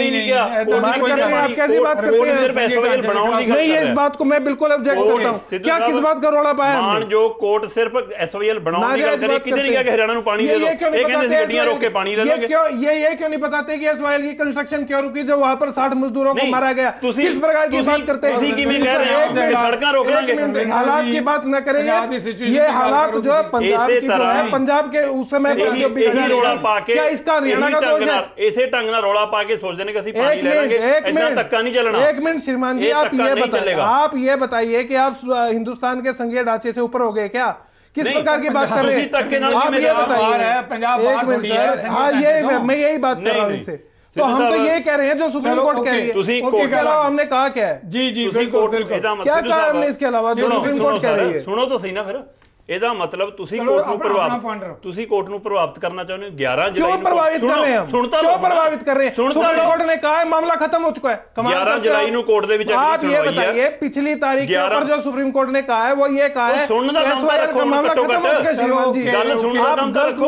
रहे हैं। आप कैसी बात करते हैं? नहीं, इस बात को मैं बिल्कुल ऑब्जेक्ट करता हूं। क्या किस बात का रोड़ा पाया हमने? जो कोर्ट सिर्फ एसओएल बनाने की बात करे, किधर नहीं गया कि हरियाणा को पानी दे दो, ये कहते हैं गड्डियां रोक के पानी ले लोगे। ये क्यों नहीं बताते कि एसओएल की कंस्ट्रक्शन क्यों रुकी जब वहां पर 60 मजदूरों को मारा गया? किस प्रकार की बात करते हैं? सड़कें रोक लेंगे, हालात की बात न करें। ये हालात जो है पंजाब की जो है, पंजाब के उस समय रोड़ा पाके क्या इसका हरियाणा का दोष है? ऐसे ढंग ना रोड़ा पाके सोच देने का पानी ले लेंगे, इतना तक्का नहीं चलना। एक मिनट श्रीमान जी, आप ये बताइए कि आप हिंदुस्तान के संघीय ढांचे से ऊपर हो गए क्या? किस प्रकार की बात कर रहे हैं आप? ये बताइए। हाँ, ये मैं यही बात कर रहा हूँ इनसे। तो हम तो ये कह रहे हैं जो सुप्रीम कोर्ट कह रही है। इसके अलावा हमने कहा क्या है? जी बिल्कुल क्या कहा हमने इसके अलावा जो सुप्रीम कोर्ट कह रही है? सुनो तो सही ना फिर। ਇਹਦਾ ਮਤਲਬ ਤੁਸੀਂ ਕੋਰਟ ਨੂੰ ਪ੍ਰਭਾਵਿਤ ਕਰਨਾ ਚਾਹੁੰਦੇ ਹੋ। 11 जुलाई क्यों प्रभावित कर रहे हैं हम? क्यों प्रभावित कर रहे हैं? सुप्रीम कोर्ट ने कहा है मामला खत्म हो चुका है। 11 जुलाई ਨੂੰ ਕੋਰਟ ਦੇ ਵਿੱਚ आप ये बताइए पिछली तारीख के ऊपर जो सुप्रीम कोर्ट ने कहा है वो ये कहा है सुनने का दम रखो, मामला खत्म हो चुका है। श्रीमान जी ਗੱਲ ਸੁਣਨ ਦਾ ਦਮ ਰੱਖੋ।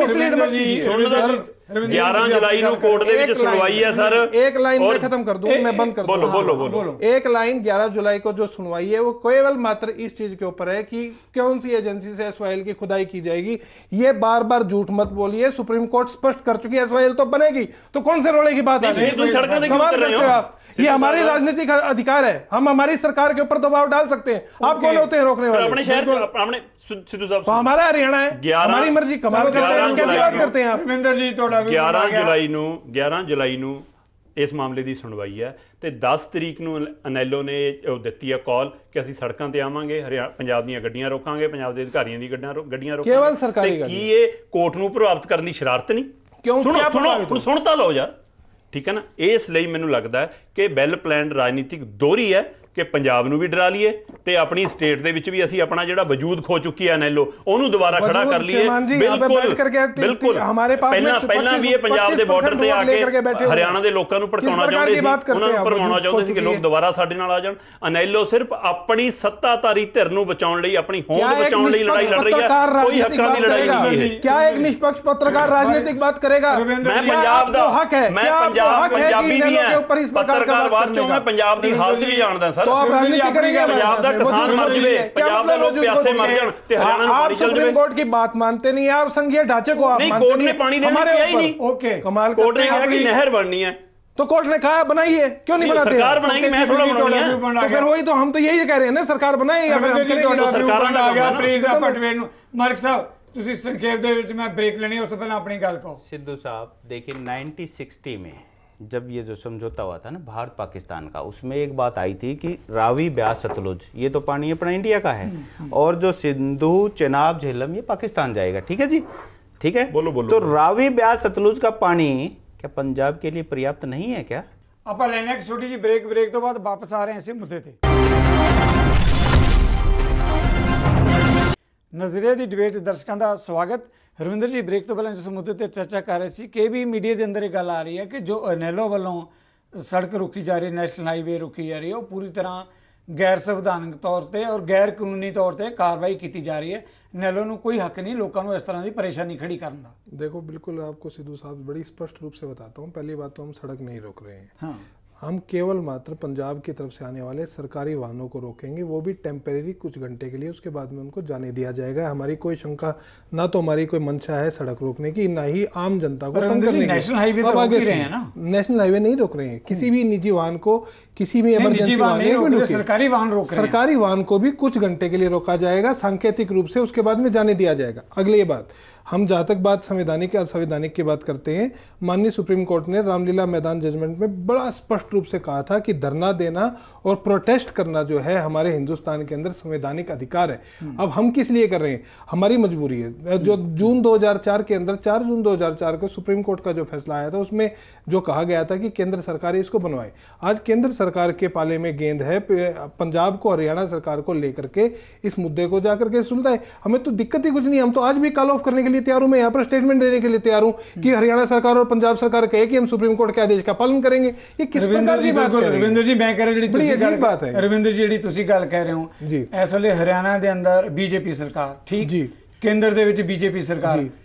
11 जुलाई ਨੂੰ ਕੋਰਟ ਦੇ ਵਿੱਚ ਸੁਣਵਾਈ ਹੈ ਸਰ। एक लाइन में खत्म कर दूं, मैं बंद कर दूं। बोलो। एक लाइन 11 जुलाई को जो सुनवाई है वो केवल मात्र इस चीज के ऊपर है कि कौन सी एजेंसी से एसवाईएल की खुदाई की जाएगी। ये बार बार झूठ मत बोलिए। सुप्रीम कोर्ट स्पष्ट कर चुकी है एसवाईएल तो बनेगी, तो कौन से रोड़े की बात आ रही है? सवाल करते हो आप। ये हमारी राजनीतिक अधिकार है, हम हमारी सरकार के ऊपर दबाव डाल सकते हैं। आप कौन होते हैं रोकने वाले? अपने शहर अपने सिद्धू साहब, तो हमारा हरियाणा है, हमारी मर्जी। कमाल करते हैं, कैसी बात करते हैं आप? रविंदर जी 11 जुलाई ਨੂੰ ਇਸ ਮਾਮਲੇ ਦੀ ਸੁਣਵਾਈ ਹੈ ਤੇ 10 ਤਰੀਕ ਨੂੰ ਅਨੈਲੋ ਨੇ ਦਿੱਤੀ ਹੈ ਕਾਲ ਕਿ ਅਸੀਂ ਸੜਕਾਂ ਤੇ ਆਵਾਂਗੇ, ਪੰਜਾਬ ਦੀਆਂ ਗੱਡੀਆਂ ਰੋਕਾਂਗੇ, ਪੰਜਾਬ ਦੇ ਅਧਿਕਾਰੀਆਂ ਦੀ ਗੱਡੀਆਂ ਰੋਕਾਂਗੇ। ਕੇਵਲ ਸਰਕਾਰੀ ਕੀ ਇਹ ਕੋਰਟ ਨੂੰ ਪ੍ਰਭਾਵਿਤ ਕਰਨ ਦੀ ਸ਼ਰਾਰਤ ਨਹੀਂ? ਕਿਉਂ? ਸੁਣ ਤਾਂ ਲਓ ਯਾਰ, ਠੀਕ ਹੈ ਨਾ। ਇਸ ਲਈ ਮੈਨੂੰ ਲੱਗਦਾ ਹੈ ਕਿ ਵੈਲ ਪਲਾਨਡ ਰਾਜਨੀਤਿਕ ਦੋਹਰੀ ਹੈ ਕਿ ਪੰਜਾਬ ਨੂੰ ਵੀ ਡਰਾ ਲਈਏ ਤੇ ਆਪਣੀ ਸਟੇਟ ਦੇ ਵਿੱਚ ਵੀ ਅਸੀਂ ਆਪਣਾ ਜਿਹੜਾ ਵਜੂਦ ਖੋ ਚੁੱਕੀ ਹੈ ਅਨੈਲੋ ਉਹਨੂੰ ਦੁਬਾਰਾ ਖੜਾ ਕਰ ਲਈਏ। ਬਿਲਕੁਲ ਪਹਿਲਾਂ ਵੀ ਇਹ ਪੰਜਾਬ ਦੇ ਬਾਰਡਰ ਤੇ ਆ ਕੇ ਹਰਿਆਣਾ ਦੇ ਲੋਕਾਂ ਨੂੰ ਭੜਕਾਉਣਾ ਚਾਹੁੰਦੇ ਸੀ, ਉਹਨਾਂ ਨੂੰ ਭਰਮਾਉਣਾ ਚਾਹੁੰਦੇ ਸੀ ਕਿ ਲੋਕ ਦੁਬਾਰਾ ਸਾਡੇ ਨਾਲ ਆ ਜਾਣ। ਅਨੈਲੋ ਸਿਰਫ ਆਪਣੀ ਸੱਤਾਧਾਰੀ ਧਿਰ ਨੂੰ ਬਚਾਉਣ ਲਈ, ਆਪਣੀ ਹੋਂਦ ਬਚਾਉਣ ਲਈ ਲੜਾਈ ਲੜ ਰਹੀ ਹੈ। ਕੋਈ ਹੱਕਾਂ ਦੀ ਲੜਾਈ ਨਹੀਂ ਹੈ। क्या एक निष्पक्ष पत्रकार राजनीतिक बात करेगा? मैं पंजाब ਦਾ हक है, मैं पंजाबी भी है, पत्रकार बात चों मैं पंजाब ਦੀ ਹਾਲਤ ਵੀ ਜਾਣਦਾ ਸਰ। तो आप राजनीति करेंगे? पंजाब ਦਾ किसान मर जाए, पंजाब ਦੇ ਲੋਕ ਪਿਆਸੇ ਮਰ ਜਾਣ ਤੇ ਹਰਿਆਣਾ ਨੂੰ ਪਾਣੀ ਚੱਲ ਜਾਵੇ। सुप्रीम कोर्ट की बात मानते नहीं आप, संघीय ढांचे को आप नहीं, मानते कोर्ट ने पानी देने दिया ही नहीं। ओके, कमाल कोर्ट ने कहा कि नहर बननी है, तो कोर्ट ने कहा बनाइए, क्यों नहीं बनाते? सरकार बनाएगी, मैं थोड़ा बनाऊंगा। तो फिर वही तो हम तो यही कह रहे हैं ना, सरकार बनाए या फिर हम करेंगे। सरकार आ गया प्लीਜ਼ ਆ ਪਟਵੇਰ ਨੂੰ। ਮਾਰਕ ਸਾਹਿਬ ਤੁਸੀਂ ਸੰਖੇਪ ਦੇ ਵਿੱਚ मैं ब्रेक लेनी है, ਉਸ ਤੋਂ ਪਹਿਲਾਂ ਆਪਣੀ ਗੱਲ ਕਹੋ। सिद्धू साहब देखिए 1960 में जब ये जो समझौता हुआ था ना भारत पाकिस्तान का, उसमें एक बात आई थी कि रावी ब्यास सतलुज ये तो पानी अपना इंडिया का है, और जो सिंधु चेनाब झेलम ये पाकिस्तान जाएगा। ठीक है जी, ठीक है। बोलो। तो रावी ब्यास सतलुज का पानी क्या पंजाब के लिए पर्याप्त नहीं है क्या? ਆਪਾਂ ਲੈਣੇ ਇੱਕ ਛੋਟੀ ਜੀ ਬ੍ਰੇਕ। ਬ੍ਰੇਕ ਤੋਂ ਬਾਅਦ ਵਾਪਸ ਆ ਰਹੇ ਹਾਂ ਇਸੇ ਮੁੱਦੇ ਤੇ। ਨਜ਼ਰੀਏ ਦੀ ਡਿਬੇਟ ਦਰਸ਼ਕਾਂ ਦਾ ਸਵਾਗਤ। ਰਵਿੰਦਰ ਜੀ, ਬ੍ਰੇਕ ਤੋਂ ਪਹਿਲਾਂ ਜਿਸ ਮੁੱਦੇ ਤੇ ਚਰਚਾ ਕਰ ਰਹੇ ਸੀ ਕਿ ਵੀ ਮੀਡੀਆ ਦੇ ਅੰਦਰ ਇਹ ਗੱਲ ਆ ਰਹੀ ਹੈ ਕਿ ਜੋ ਅਨੈਲੋ ਵੱਲੋਂ ਸੜਕ ਰੋਕੀ ਜਾ ਰਹੀ ਹੈ, ਨੈਸ਼ਨਲ ਹਾਈਵੇ ਰੋਕੀ ਜਾ ਰਹੀ ਹੈ, ਉਹ ਪੂਰੀ ਤਰ੍ਹਾਂ ਗੈਰ ਸੰਵਿਧਾਨਕ ਤੌਰ ਤੇ ਔਰ ਗੈਰ ਕਾਨੂੰਨੀ ਤੌਰ ਤੇ कार्रवाई की जा रही है। नैलो ਨੂੰ कोई हक नहीं लोगों को इस तरह की परेशानी खड़ी करने का। देखो बिल्कुल आपको सिद्धू साहब बड़ी स्पष्ट रूप से बताता हूँ। पहली बात तो हम सड़क नहीं रोक रहे हैं। हाँ, हम केवल मात्र पंजाब की तरफ से आने वाले सरकारी वाहनों को रोकेंगे, वो भी टेम्परेरी कुछ घंटे के लिए, उसके बाद में उनको जाने दिया जाएगा। हमारी कोई शंका, ना तो हमारी कोई मंशा है सड़क रोकने की, ना ही आम जनता को तंग करने की। नेशनल हाईवे तो रोक ही रहे हैं ना। नेशनल हाईवे नहीं रोक रहे हैं, किसी भी निजी वाहन को, किसी भी इमरजेंसी वाहन, सरकारी वाहन रोक रहे हैं। सरकारी वाहन को भी कुछ घंटे के लिए रोका जाएगा सांकेतिक रूप से, उसके बाद में जाने दिया जाएगा। अगली बात, हम जहाँ तक बात संवैधानिक असंवैधानिक की बात करते हैं, माननीय सुप्रीम कोर्ट ने रामलीला मैदान जजमेंट में बड़ा स्पष्ट रूप से कहा था कि धरना देना और प्रोटेस्ट करना जो है हमारे हिंदुस्तान के अंदर संवैधानिक अधिकार है। अब हम किस लिए कर रहे हैं? हमारी मजबूरी है। जो जून 2004 के अंदर 4 जून 2004 को सुप्रीम कोर्ट का जो फैसला आया था, उसमें जो कहा गया था कि केंद्र सरकार इसको बनवाए। आज केंद्र सरकार के पाले में गेंद है पंजाब को, हरियाणा सरकार को लेकर के इस मुद्दे को जाकर के सुलझाए। हमें तो दिक्कत ही कुछ नहीं, हम तो आज भी कॉल ऑफ करने के लिए तैयार हूं। मैं यहाँ पर स्टेटमेंट देने के लिए तैयार हूं कि हरियाणा सरकार और पंजाब सरकार कहे कि हम सुप्रीम कोर्ट के आदेश का पालन करेंगे। ये किस प्रकार की बात है? रविंद्र जी, मैं कह रहा बड़ी अजीब बात है। रविंद्र जी, ਜਿਹੜੀ ਤੁਸੀਂ ਗੱਲ ਕਹਿ ਰਹੇ ਹੋ जी, ਇਸ ਵੇਲੇ ਹਰਿਆਣਾ ਦੇ ਅੰਦਰ ਬੀਜੇਪੀ ਸਰਕਾਰ, ਠੀਕ जी, ਕੇਂਦਰ ਦੇ ਵਿੱਚ ਬੀਜੇਪੀ ਸਰਕਾਰ। जी,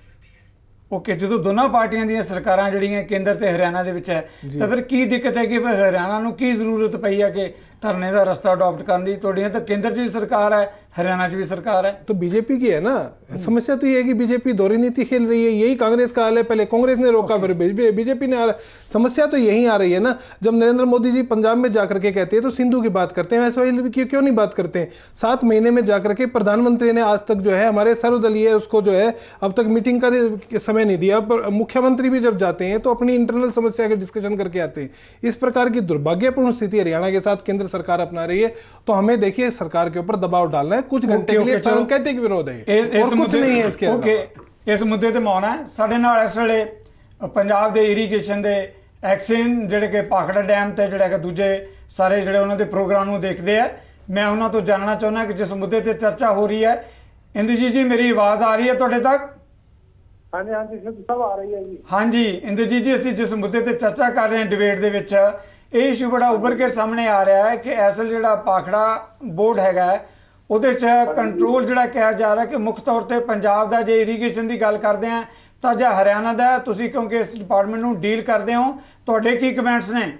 ओके, जो दोनों पार्टियां ਦੀਆਂ ਸਰਕਾਰਾਂ ਜਿਹੜੀਆਂ ਕੇਂਦਰ ਤੇ ਹਰਿਆਣਾ ਦੇ ਵਿੱਚ ਹੈ, ਤਾਂ ਫਿਰ ਕੀ ਦਿੱਕਤ ਹੈ ਕਿ ਫਿਰ ਹਰਿਆਣਾ ਨੂੰ ਕੀ ਜ਼ਰੂਰਤ ਪਈ ਹੈ ਕਿ धरने का रास्ता अडॉप्ट करने की? ਤੁਹਾਡੀਆਂ ਤਾਂ केंद्र च भी सरकार है, हरियाणा च भी सरकार है, तो बीजेपी की है ना। समस्या तो ये है कि बीजेपी दोहरी नीति खेल रही है। यही कांग्रेस का हाल है, पहले कांग्रेस ने रोका फिर बीजेपी ने। समस्या तो यही आ रही है ना। जब नरेंद्र मोदी जी पंजाब में जाकर के कहते हैं तो सिंधु की बात करते हैं, वैसे की क्यों नहीं बात करते हैं? 7 महीने में जाकर के प्रधानमंत्री ने आज तक जो है हमारे सर्वदलीय उसको जो है अब तक मीटिंग का समय नहीं दिया। पर मुख्यमंत्री भी जब जाते हैं तो अपनी इंटरनल समस्या के डिस्कशन करके आते हैं। इस प्रकार की दुर्भाग्यपूर्ण स्थिति हरियाणा के साथ केंद्र सरकार अपना रही है, तो हमें देखिए सरकार के ऊपर दबाव डालना है। कुछ घंटे के लिए सांकेतिक विरोध है और कुछ नहीं है इसके। ओके, इस मुद्दे ते मौन है ਸਾਡੇ ਨਾਲ ਇਸ ਵੇਲੇ ਪੰਜਾਬ ਦੇ ਇਰੀਗੇਸ਼ਨ ਦੇ ਐਕਸ਼ਨ ਜਿਹੜੇ ਕਿ ਭਾਖੜਾ ਡੈਮ ਤੇ ਜਿਹੜਾ ਕਿ ਦੂਜੇ ਸਾਰੇ ਜਿਹੜੇ ਉਹਨਾਂ ਦੇ ਪ੍ਰੋਗਰਾਮ ਨੂੰ ਦੇਖਦੇ ਆ। ਮੈਂ ਉਹਨਾਂ ਤੋਂ ਜਾਣਨਾ ਚਾਹੁੰਦਾ ਕਿ ਜਿਸ ਮੁੱਦੇ ਤੇ ਚਰਚਾ ਹੋ ਰਹੀ ਹੈ, ਇੰਦਰਜੀਤ ਜੀ ਮੇਰੀ ਆਵਾਜ਼ ਆ ਰਹੀ ਹੈ ਤੁਹਾਡੇ ਤੱਕ? ਹਾਂਜੀ ਹਾਂਜੀ ਸਭ ਆ ਰਹੀ ਹੈ ਜੀ। ਹਾਂਜੀ ਇੰਦਰਜੀਤ ਜੀ, ਅਸੀਂ ਜਿਸ ਮੁੱਦੇ ਤੇ ਚਰਚਾ ਕਰ ਰਹੇ ਹਾਂ ਡਿਬੇਟ ਦੇ ਵਿੱਚ, ਇਹ ਇਸ਼ੂ ਬੜਾ ਉੱਭਰ ਕੇ ਸਾਹਮਣੇ ਆ ਰਿਹਾ ਹੈ ਕਿ ਐਸਲ ਜਿਹੜਾ ਭਾਖੜਾ ਬੋਰਡ ਹੈਗਾ ਉਹਦੇ 'ਚ ਕੰਟਰੋਲ ਜਿਹੜਾ ਕਿਹਾ ਜਾ ਰਿਹਾ ਕਿ ਮੁੱਖ ਤੌਰ ਤੇ ਪੰਜਾਬ ਦਾ, ਜੇ ਇਰੀਗੇਸ਼ਨ ਦੀ ਗੱਲ ਕਰਦੇ ਆ ਤਾਂ ਜਾਂ ਹਰਿਆਣਾ ਦਾ। ਤੁਸੀਂ ਕਿਉਂਕਿ ਇਸ ਡਿਪਾਰਟਮੈਂਟ ਨੂੰ ਡੀਲ ਕਰਦੇ ਹੋ, ਤੁਹਾਡੇ ਕੀ ਕਮੈਂਟਸ ਨੇ?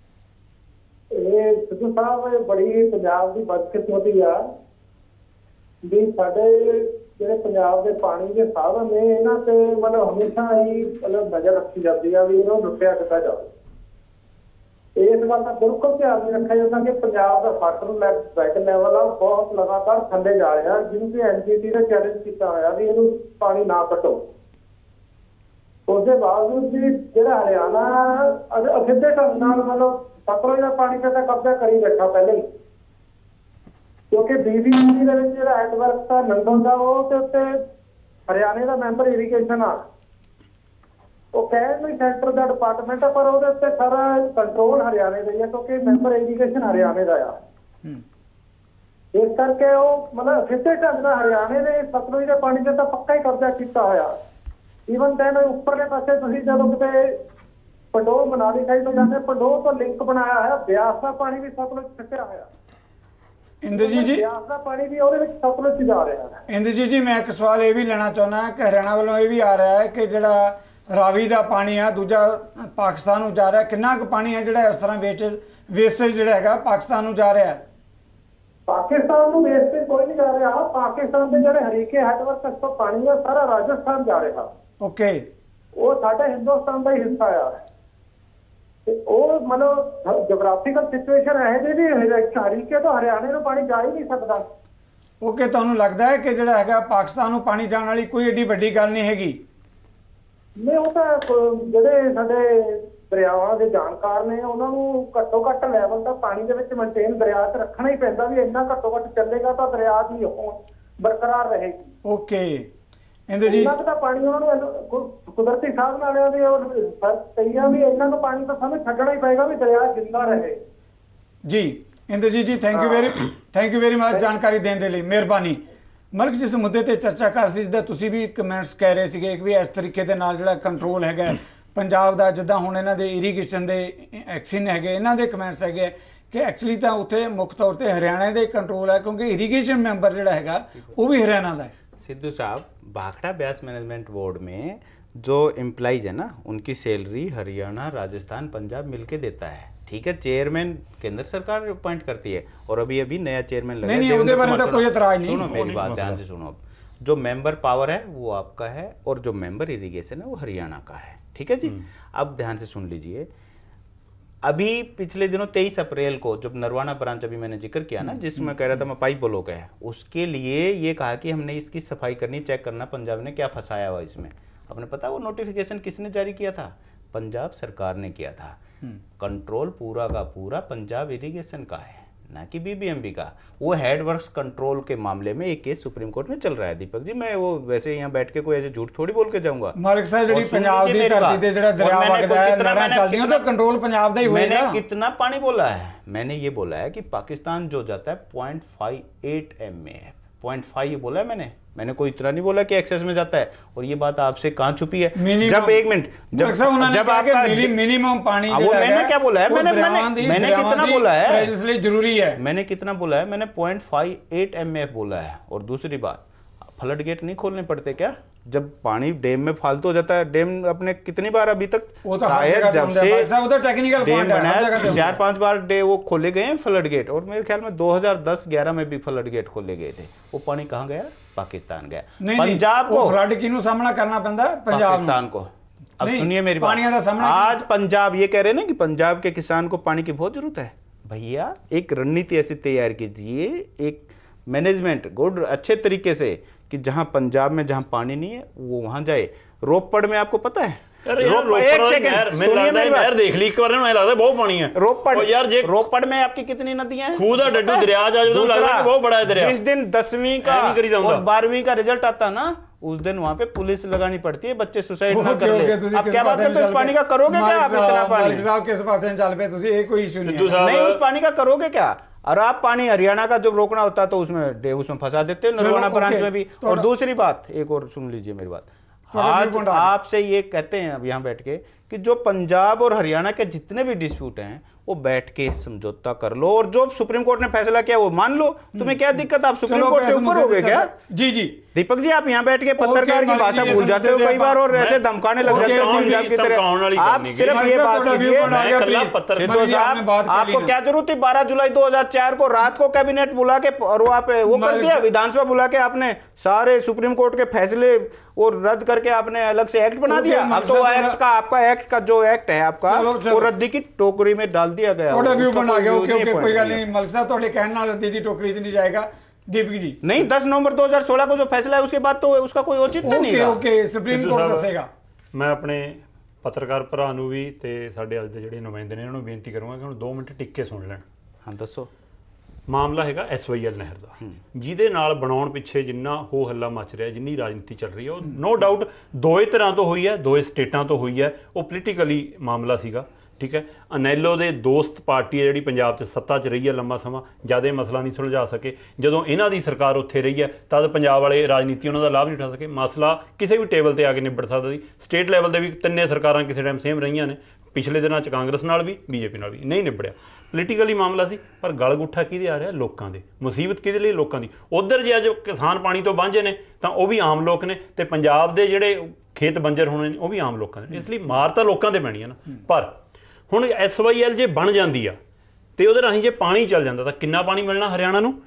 ਇਹ ਸਿੱਧੂ ਸਾਹਿਬ, ਇਹ ਬੜੀ ਪੰਜਾਬ ਦੀ ਬਦਕਿਸਮਤੀ ਆ ਵੀ ਸਾਡੇ ਜਿਹੜੇ ਪੰਜਾਬ ਦੇ ਪਾਣੀ ਦੇ ਸਾਧਨ ਨੇ ਇਹਨਾਂ ਤੇ ਮਤਲਬ ਹਮੇਸ਼ਾ ਹੀ ਮਤਲਬ ਨਜ਼ਰ ਰੱਖੀ ਜਾਂਦੀ ਆ ਵੀ ਇਹਨਾਂ ਨੂੰ ਲੁੱਟਿਆ ਕਿੱਦਾਂ ਜਾਵੇ। ਇਸ ਗੱਲ ਦਾ ਬਿਲਕੁਲ ਧਿਆਨ ਨਹੀਂ ਰੱਖਿਆ ਜਾਂਦਾ ਕਿ ਪੰਜਾਬ ਦਾ ਵਾਟਰ ਬੈਕ ਲੈਵਲ ਆ ਬਹੁਤ ਲਗਾਤਾਰ ਥੱਲੇ ਜਾ ਰਿਹਾ, ਜਿਹਨੂੰ ਕਿ ਐਨਜੀਟੀ ਨੇ ਚੈਲੰਜ ਕੀਤਾ ਹੋਇਆ ਵੀ ਇਹਨੂੰ ਪਾਣੀ ਨਾ ਕੱਟੋ। उसके बावजूद भी ਜਿਹੜਾ ਹਰਿਆਣਾ ਅਸਿੱਧੇ ਢੰਗ ਨਾਲ ਮਤਲਬ ਸਤਲੁਜ ਦਾ ਪਾਣੀ ਤੇ ਕਬਜ਼ਾ ਕਰੀ ਬੈਠਾ ਪਹਿਲੇ ਹੀ, ਕਿਉਂਕਿ ਬੀਬੀਸੀ ਦੇ ਵਿੱਚ ਜਿਹੜਾ ਨੈਟਵਰਕ ਦਾ ਨੰਦਨ ਦਾ ਉਹ ਤੇ ਉੱਤੇ ਹਰਿਆਣੇ ਦਾ ਮੈਂਬਰ ਇਰੀਗੇਸ਼ਨ ਆ, ਉਹ ਕਹਿ ਨਹੀਂ ਸੈਂਟਰ ਦਾ ਡਿਪਾਰਟਮੈਂਟ ਆ, ਪਰ ਉਹਦੇ ਉੱਤੇ ਸਾਰਾ ਕੰਟਰੋਲ ਹਰਿਆਣੇ ਦਾ ਹੀ ਆ ਕਿਉਂਕਿ ਮੈਂਬਰ ਇਰੀਗੇਸ਼ਨ ਹਰਿਆਣੇ ਦਾ ਆ। ਇਸ ਕਰਕੇ ਉਹ ਮਤਲਬ ਸਿੱਧੇ ਢੰਗ ਨਾਲ ਹਰਿਆਣੇ ਦੇ ਸਤਲੁਜ ਦੇ ਪਾਣੀ ਤੇ ਤਾਂ ਪੱਕਾ ਹੀ ਕਬਜ਼ਾ ਕੀਤਾ ਹੋਇਆ। ਈਵਨ ਦੈਨ ਉੱਪਰਲੇ ਪਾਸੇ ਤੁਸੀਂ ਜਦੋਂ ਕਿਤੇ ਪੰਡੋਹ ਮਨਾਲੀ ਸਾਈਡ ਤੋਂ ਜਾਂਦੇ, ਪੰਡੋਹ ਤੋਂ ਲਿੰਕ ਬਣਾਇਆ ਹੋਇਆ, ਬਿਆਸ ਦਾ ਪਾਣੀ ਵੀ ਸਤਲੁਜ ਛੱਡਿਆ ਹੋਇਆ। ਇੰਦਰਜੀਤ ਜੀ, ਬਿਆਸ ਦਾ ਪਾਣੀ ਵੀ ਉਹਦੇ ਵਿੱਚ ਸਤਲੁਜ ਜਾ ਰਿਹਾ ਹੈ। ਇੰਦਰਜੀਤ ਜੀ, ਮੈਂ ਇੱਕ ਸਵਾਲ ਇਹ ਵੀ ਲੈਣਾ ਚਾਹੁੰਦਾ ਕਿ ਹਰਿਆਣਾ ਵੱਲੋਂ ਇਹ ਵੀ ਆ ਰਿਹਾ ਹੈ ਕਿ ਜਿਹੜਾ ਰਾਵੀ ਦਾ ਪਾਣੀ ਆ ਦੂਜਾ ਪਾਕਿਸਤਾਨ ਨੂੰ ਜਾ ਰਿਹਾ, ਕਿੰਨਾ ਕੁ ਪਾਣੀ ਹੈ ਜਿਹੜਾ ਇਸ ਤਰ੍ਹਾਂ ਵੇਸਟੇਜ ਜਿਹੜਾ ਹੈਗਾ ਪਾਕਿਸਤਾਨ ਨੂੰ ਜਾ ਰਿਹਾ ਹੈ? ਪਾਕਿਸਤਾਨ ਨੂੰ ਵੇਸਟੇਜ ਕੋਈ ਨਹੀਂ ਜਾ ਰਿਹਾ। ਪਾਕਿਸਤਾਨ ਦੇ ਜਿਹੜੇ ਹਰੀਕੇ ਹੈਡਵਰਕਸ ਤੋਂ ਪਾਣੀ ਆ ਸਾਰਾ ਰਾਜਸਥਾਨ ਜਾ ਰਿਹਾ। ਓਕੇ, ਉਹ ਸਾਡੇ ਹਿੰਦੁਸਤਾਨ ਦਾ ਹੀ ਹਿੱਸਾ ਆ। ਤੇ ਉਹ ਮਤਲਬ ਜਗਰਾਫੀਕਲ ਸਿਚੁਏਸ਼ਨ ਇਹ ਜਿਹੀ ਵੀ ਹਰੀਕੇ ਤੋਂ ਹਰਿਆਣੇ ਨੂੰ ਪਾਣੀ ਜਾ ਹੀ ਨਹੀਂ ਸਕਦਾ। ਓਕੇ, ਤੁਹਾਨੂੰ ਲੱਗਦਾ ਹੈ ਕਿ ਜਿਹੜਾ ਹੈਗਾ ਪਾਕਿਸਤਾਨ ਨੂੰ ਪਾਣੀ ਜਾਣ ਵਾਲੀ ਕੋਈ ਏਡੀ ਵੱਡੀ ਗੱਲ ਨਹੀਂ ਹੈਗੀ? ਨਹੀਂ, ਉਹ ਤਾਂ ਜਿਹੜੇ ਸਾਡੇ ਦਰਿਆਵਾਂ ਦੇ ਜਾਣਕਾਰ ਨੇ ਉਹਨਾਂ ਨੂੰ ਘੱਟੋ ਘੱਟ ਲੈਵਲ ਤਾਂ ਪਾਣੀ ਦੇ ਵਿੱਚ ਮੇਨਟੇਨ ਦਰਿਆ 'ਚ ਰੱਖਣਾ ਹੀ ਪੈਂਦਾ ਵੀ ਇੰਨਾ ਘੱਟੋ ਘੱਟ ਚੱਲੇਗਾ ਤਾਂ ਦਰਿਆ ਦੀ ਉਹ ਬਰਕਰਾਰ ਰਹੇਗੀ। ਓਕੇ ਇੰਦਰ ਜੀ, ਇੰਨਾ ਕੁ ਤਾਂ ਪਾਣੀ ਉਹਨਾਂ ਨੂੰ ਕੁਦਰਤੀ ਸਾਧਨ ਵਾਲਿਆਂ ਦੇ ਔਰ ਕਈਆਂ ਵੀ ਇੰਨਾ ਕੁ ਪਾਣੀ ਤਾਂ ਸਾਨੂੰ ਛੱਡਣਾ ਹੀ ਪਏਗਾ ਵੀ ਦਰਿਆ ਜਿੰਦਾ ਰਹੇ। ਜੀ ਇੰਦਰ ਜੀ ਥੈਂਕ ਯੂ ਵੈਰੀ ਮਚ ਜਾਣਕਾਰੀ ਦੇਣ ਦੇ ਲਈ, ਮਿਹਰਬਾਨੀ। ਮਲਕ ਜਿਸ ਮੁੱਦੇ ਤੇ ਚਰਚਾ ਕਰ ਸੀ, ਜਿੱਦਾਂ ਤੁਸੀਂ ਵੀ ਕਮੈਂਟਸ ਕਹਿ ਰਹੇ ਸੀਗੇ ਕਿ ਵੀ ਇਸ ਤਰੀਕੇ ਦੇ ਨਾਲ ਜਿਹੜਾ ਕੰਟਰੋਲ ਹੈਗਾ ਪੰਜਾਬ ਦਾ, ਜਿੱਦਾਂ ਹੁਣ ਇਹਨਾਂ ਦੇ ਇਰੀਗੇਸ਼ਨ ਦੇ ਐਕਸ਼ਨ ਹੈਗੇ, ਇਹਨਾਂ ਦੇ ਕਮੈਂਟਸ ਹੈਗੇ ਕਿ ਐਕਚੁਅਲੀ ਤਾਂ ਉੱਥੇ ਮੁੱਖ ਤੌਰ ਤੇ ਹਰਿਆਣਾ ਦੇ ਕੰਟਰੋਲ ਹੈ, ਕਿਉਂਕਿ इरीगेशन ਮੈਂਬਰ ਜਿਹੜਾ ਹੈਗਾ ਉਹ ਵੀ हरियाणा ਦਾ है। सिद्धू साहब, भाखड़ा ब्यास मैनेजमेंट बोर्ड में जो एम्प्लॉइज है ना, उनकी सैलरी हरियाणा, राजस्थान, पंजाब मिलके देता है। ठीक है, चेयरमैन केंद्र सरकार अपॉइंट करती है और अभी नया चेयरमैन लगा। नहीं, उधर बारे तो कोई एतराज नहीं। सुनो मेरी बात ध्यान से सुनो। जो मेंबर पावर है वो आपका है और जो मेंबर इरिगेशन है वो हरियाणा का है। ठीक है जी, अब ध्यान से सुन लीजिए। अभी पिछले दिनों 23 अप्रैल को जब नरवाना ब्रांच अभी मैंने जिक्र किया ना, जिसमें कह रहा था मैं पाइप ब्लॉक है, उसके लिए ये कहा कि हमने इसकी सफाई करनी, चेक करना पंजाब ने क्या फंसाया हुआ इसमें। आपने पता वो नोटिफिकेशन किसने जारी किया था? पंजाब सरकार ने किया था। कंट्रोल पूरा का पूरा पंजाब इरिगेशन का है, ना कि बीबीएमबी का। वो हेड वर्क्स कंट्रोल के मामले में एक केस सुप्रीम कोर्ट में चल रहा है। दीपक जी, मैं वो वैसे यहाँ बैठ के कोई ऐसे झूठ थोड़ी बोल के जाऊंगा। मालिक साहब, ਜਿਹੜੀ ਪੰਜਾਬ ਦੀ ਧਰਤੀ ਤੇ ਜਿਹੜਾ ਦਰਿਆ ਵਗਦਾ ਹੈ, ਨਹਿਰਾਂ ਚੱਲਦੀਆਂ, ਤਾਂ ਕੰਟਰੋਲ ਪੰਜਾਬ ਦਾ ਹੀ ਹੋਏਗਾ। मैंने कितना पानी बोला है? मैंने ये बोला है कि पाकिस्तान जो जाता है 0.58 MAF, 0.5 बोला है मैंने कोई इतना नहीं बोला कि एक्सेस में जाता है। और ये बात आपसे कहाँ छुपी है? जब एक मिनट, जब आपका मिनिमम पानी, वो मैंने क्या बोला है? मैंने कितना बोला है? इसलिए जरूरी है। मैंने कितना बोला है? मैंने 0.58 MAF बोला है। और दूसरी बात, फ्लड गेट नहीं खोलने पड़ते क्या जब पानी डैम में फालतू हो जाता है? डैम अपने कितनी बार अभी तक शायद जब से टेक्निकल डैम बनाया 4-5 बार वो खोले गए हैं फ्लड गेट। और मेरे ख्याल में 2010-11 में भी फ्लड गेट खोले गए थे। वो पानी कहाँ गया? पाकिस्तान गया। पंजाब को फ्लड किनु सामना करना पड़ता है? पाकिस्तान को। अब सुनिए मेरी बात, आज पंजाब ये कह रहे हैं ना कि पंजाब के किसान को पानी की बहुत जरूरत है। भैया, एक रणनीति ऐसी तैयार कीजिए, एक मैनेजमेंट गुड अच्छे तरीके से, कि जहां पंजाब में जहां पानी नहीं है वो वहां जाए। रोपड़ में आपको पता है, रोपड़ में आपकी कितनी नदियां हैं? जिस दिन 10वीं का और 12वीं का रिजल्ट आता ना, उस दिन वहां पे पुलिस लगानी पड़ती है, बच्चे सुसाइड ना कर ले। अब क्या बात है, उस पानी का करोगे क्या आप? इतना पानी साहब किस पास चल पे तुसी, ये कोई इशू नहीं, उस पानी का करोगे क्या? और आप पानी हरियाणा का जब रोकना होता है तो उसमें फंसा देते हैं, नरवाना ब्रांच में भी। और दूसरी बात, एक और सुन लीजिए मेरी बात, आज आपसे ये कहते हैं अब यहाँ बैठ के कि जो पंजाब और हरियाणा के जितने भी डिस्प्यूट हैं वो बैठ के समझौता कर लो, और जो सुप्रीम कोर्ट ने फैसला किया वो मान लो। तुम्हें क्या दिक्कत? आप सुप्रीम कोर्ट से ऊपर हो गए क्या? जी दीपक जी, आप यहाँ बैठ के पत्रकार की भाषा भूल जाते हो कई बार और ऐसे धमकाने लग जाते हो पंजाब की तरह। आप सिर्फ ये बात कीजिए, आपको क्या जरूरत थी 12 जुलाई 2004 को रात को कैबिनेट बुला के और वो आप वो कर दिया, विधानसभा बुला के आपने सारे सुप्रीम कोर्ट के फैसले और रद्द करके आपने अलग से एक्ट बना दिया। अब तो एक्ट का, आपका एक्ट का जो एक्ट है आपका, वो रद्दी की टोकरी में डाल दिया गया। व्यू बना गया। ओके, कोई गल नहीं मलिक साहब, ਤੁਹਾਡੇ ਕਹਿਣ ਨਾਲ रद्दी की टोकरी नहीं जाएगा। दीपक जी, नहीं, 10 नवंबर 2016 को जो फैसला है उसके बाद तो उसका कोई औचित्य नहीं है। ओके, सुप्रीम कोर्ट ਦੱਸੇਗਾ। मैं अपने पत्रकार ਭਰਾ ਨੂੰ ਵੀ ਤੇ ਸਾਡੇ ਅੱਜ ਦੇ ਜਿਹੜੇ ਨੁਮਾਇੰਦੇ ਨੇ ਇਹਨਾਂ ਨੂੰ ਬੇਨਤੀ ਕਰੂੰਗਾ ਕਿ ਹੁਣ 2 ਮਿੰਟ ਟਿਕ ਕੇ ਸੁਣ ਲੈਣ। ਹਾਂ, ਦੱਸੋ। ਮਾਮਲਾ ਹੈਗਾ SYL ਨਹਿਰ ਦਾ, ਜਿਹਦੇ ਨਾਲ ਬਣਾਉਣ ਪਿੱਛੇ ਜਿੰਨਾ ਹੋ ਹੱਲਾ ਮਚ ਰਿਹਾ, ਜਿੰਨੀ ਰਾਜਨੀਤੀ ਚੱਲ ਰਹੀ ਹੈ, ਉਹ ਨੋ ਡਾਊਟ ਦੋਏ ਤਰ੍ਹਾਂ ਤੋਂ ਹੋਈ ਹੈ, ਦੋਏ ਸਟੇਟਾਂ ਤੋਂ ਹੋਈ ਹੈ। ਉਹ ਪੋਲੀਟੀਕਲੀ ਮਾਮਲਾ ਸੀਗਾ, ਠੀਕ ਹੈ। ਅਨੈਲੋ ਦੇ ਦੋਸਤ ਪਾਰਟੀ ਹੈ ਜਿਹੜੀ ਪੰਜਾਬ 'ਚ ਸੱਤਾ 'ਚ ਰਹੀ ਹੈ ਲੰਮਾ ਸਮਾਂ, ਜ਼ਿਆਦਾ ਮਸਲਾ ਨਹੀਂ ਸੁਲਝਾ ਸਕੇ। ਜਦੋਂ ਇਹਨਾਂ ਦੀ ਸਰਕਾਰ ਉੱਥੇ ਰਹੀ ਹੈ ਤਦ ਪੰਜਾਬ ਵਾਲੇ ਰਾਜਨੀਤੀ ਉਹਨਾਂ ਦਾ ਲਾਭ ਨਹੀਂ ਉਠਾ ਸਕੇ। ਮਸਲਾ ਕਿਸੇ ਵੀ ਟੇਬਲ ਤੇ ਆ ਕੇ ਨਿਬੜ ਸਕਦਾ ਸੀ। ਸਟੇਟ ਲੈਵਲ 'ਤੇ ਵੀ ਤਿੰਨੇ ਸਰਕਾਰਾਂ ਕਿਸੇ ਟਾਈਮ ਸੇਮ ਰਹੀਆਂ ਨੇ, ਪਿਛਲੇ ਦਿਨਾਂ 'ਚ ਕਾਂਗਰਸ ਨਾਲ ਵੀ BJP ਨਾਲ ਵੀ ਨਹੀਂ ਨਿਬੜਿਆ। ਪੋਲੀਟੀਕਲੀ ਮਾਮਲਾ ਸੀ, ਪਰ ਗਲ ਗੁੱਠਾ ਕਿਹਦੇ ਆ ਰਿਹਾ? ਲੋਕਾਂ ਦੇ। ਮੁਸੀਬਤ ਕਿਹਦੇ ਲਈ? ਲੋਕਾਂ ਦੀ। ਉੱਧਰ ਜੇ ਅੱਜ ਕਿਸਾਨ ਪਾਣੀ ਤੋਂ ਵਾਂਝੇ ਨੇ ਤਾਂ ਉਹ ਵੀ ਆਮ ਲੋਕ ਨੇ, ਤੇ ਪੰਜਾਬ ਦੇ ਜਿਹੜੇ ਖੇਤ ਬੰਜਰ ਹੋਣੇ ਨੇ ਉਹ ਵੀ ਆਮ ਲੋਕਾਂ ਦੇ। ਇਸ ਲਈ ਮਾਰ ਤਾਂ ਲੋਕਾਂ ਤੇ ਪੈਣੀ ਹੈ ਨਾ। ਪਰ ਹੁਣ SYL ਜੇ ਬਣ ਜਾਂਦੀ ਆ ਤੇ ਉਹਦੇ ਰਾਹੀਂ ਜੇ ਪਾਣੀ ਚੱਲ ਜਾਂਦਾ ਤਾਂ ਕਿੰਨਾ ਪਾਣੀ ਮਿਲਣਾ ਹਰਿਆਣਾ ਨੂੰ?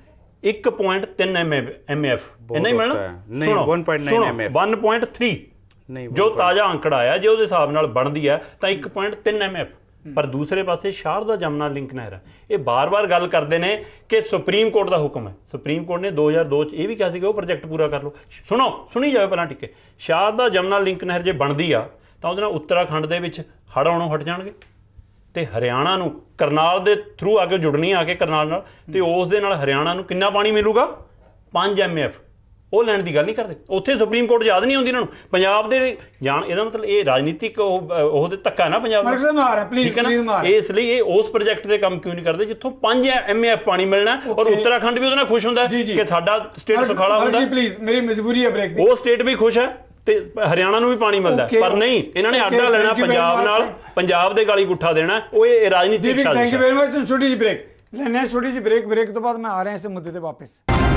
1.3 MF ਇੰਨਾ ਹੀ ਮਿਲਣਾ? ਨਹੀਂ, 1.9 MF, 1.3 ਜੋ ਤਾਜ਼ਾ ਅੰਕੜਾ ਆਇਆ, ਜੇ ਉਹਦੇ ਹਿਸਾਬ ਨਾਲ ਬਣਦੀ ਹੈ ਤਾਂ 1.3 MF। ਪਰ ਦੂਸਰੇ ਪਾਸੇ ਸ਼ਾਰਦਾ ਜਮਨਾ ਲਿੰਕ ਨਹਿਰ ਹੈ। ਇਹ ਬਾਰ-ਬਾਰ ਗੱਲ ਕਰਦੇ ਨੇ ਕਿ ਸੁਪਰੀਮ ਕੋਰਟ ਦਾ ਹੁਕਮ ਹੈ। ਸੁਪਰੀਮ ਕੋਰਟ ਨੇ 2002 ਚ ਇਹ ਵੀ ਕਿਹਾ ਸੀ ਕਿ ਉਹ ਪ੍ਰੋਜੈਕਟ ਪੂਰਾ ਕਰ ਲਓ। ਸੁਣੀ ਜਾਵੇ ਪਹਿਲਾਂ ਟਿੱਕੇ, ਸ਼ਾਰਦਾ ਜਮਨਾ ਲਿੰਕ ਨਹਿਰ ਜੇ ਬਣਦੀ ਆ ਤਾਂ ਉਹਦੇ ਨਾਲ ਉੱਤਰਾਖੰਡ ਦੇ ਵਿੱਚ ਹੜ੍ਹ ਆਉਣੋਂ ਹਟ ਜਾਣਗੇ ਤੇ ਹਰਿਆਣਾ ਨੂੰ ਕਰਨਾਲ ਦੇ ਥਰੂ ਆ ਕੇ ਜੁੜਨੀ ਆ ਕੇ ਕਰਨਾਲ ਨਾਲ, ਤੇ ਉਸ ਦੇ ਨਾਲ ਹਰਿਆਣਾ ਨੂੰ ਕਿੰਨਾ ਪਾਣੀ ਮਿਲੂਗਾ? 5 MF। ਉਹ ਲੈਣ ਦੀ ਗੱਲ ਨਹੀਂ ਕਰਦੇ। ਉੱਥੇ ਸੁਪਰੀਮ ਕੋਰਟ ਯਾਦ ਨਹੀਂ ਆਉਂਦੀ ਇਹਨਾਂ ਨੂੰ। ਪੰਜਾਬ ਦੇ ਜਾਣ, ਇਹਦਾ ਮਤਲਬ ਇਹ ਰਾਜਨੀਤਿਕ ਉਹਦੇ ਧੱਕਾ ਨਾ ਪੰਜਾਬ ਦਾ, ਠੀਕ ਹੈ ਨਾ। ਇਸ ਲਈ ਇਹ ਉਸ ਪ੍ਰੋਜੈਕਟ ਦੇ ਕੰਮ ਕਿਉਂ ਨਹੀਂ ਕਰਦੇ ਜਿੱਥੋਂ 5 MF ਪਾਣੀ ਮਿਲਣਾ, ਔਰ ਉੱਤਰਾਖੰਡ ਵੀ ਉਹਦੇ ਨਾਲ ਖੁਸ਼ ਹੁੰਦਾ ਕਿ ਸਾਡਾ ਸਟੇਟ ਸੁਖਾਲਾ ਹੁੰਦਾ। ਪਲੀਜ਼ ਮੇਰੀ ਮਜਬੂਰੀ ਹੈ ਬ੍ਰੇਕ ਦੀ। ਉਹ ਸਟੇਟ ਵੀ ਖੁਸ਼ ਹੈ ਤੇ ਹਰਿਆਣਾ ਨੂੰ ਵੀ ਪਾਣੀ ਮਿਲਦਾ, ਪਰ ਨਹੀਂ, ਇਹਨਾਂ ਨੇ ਆਡਾ ਲੈਣਾ ਪੰਜਾਬ ਨਾਲ, ਪੰਜਾਬ ਦੇ ਗਾਲੀ ਗੁੱਠਾ ਦੇਣਾ। ਉਹ ਇਹ ਰਾਜਨੀਤਿਕ ਸਾਜ਼ਿਸ਼ ਹੈ। Thank you very much. ਛੋਟੀ ਜਿਹੀ ਬ੍ਰੇਕ ਲੈਣੇ, ਛੋਟੀ ਜਿਹੀ ਬ੍ਰੇਕ ਤੋਂ ਬਾਅਦ ਮੈਂ ਆ ਰਿਹਾ ਇਸ ਮੁੱਦੇ ਤੇ ਵਾਪਸ।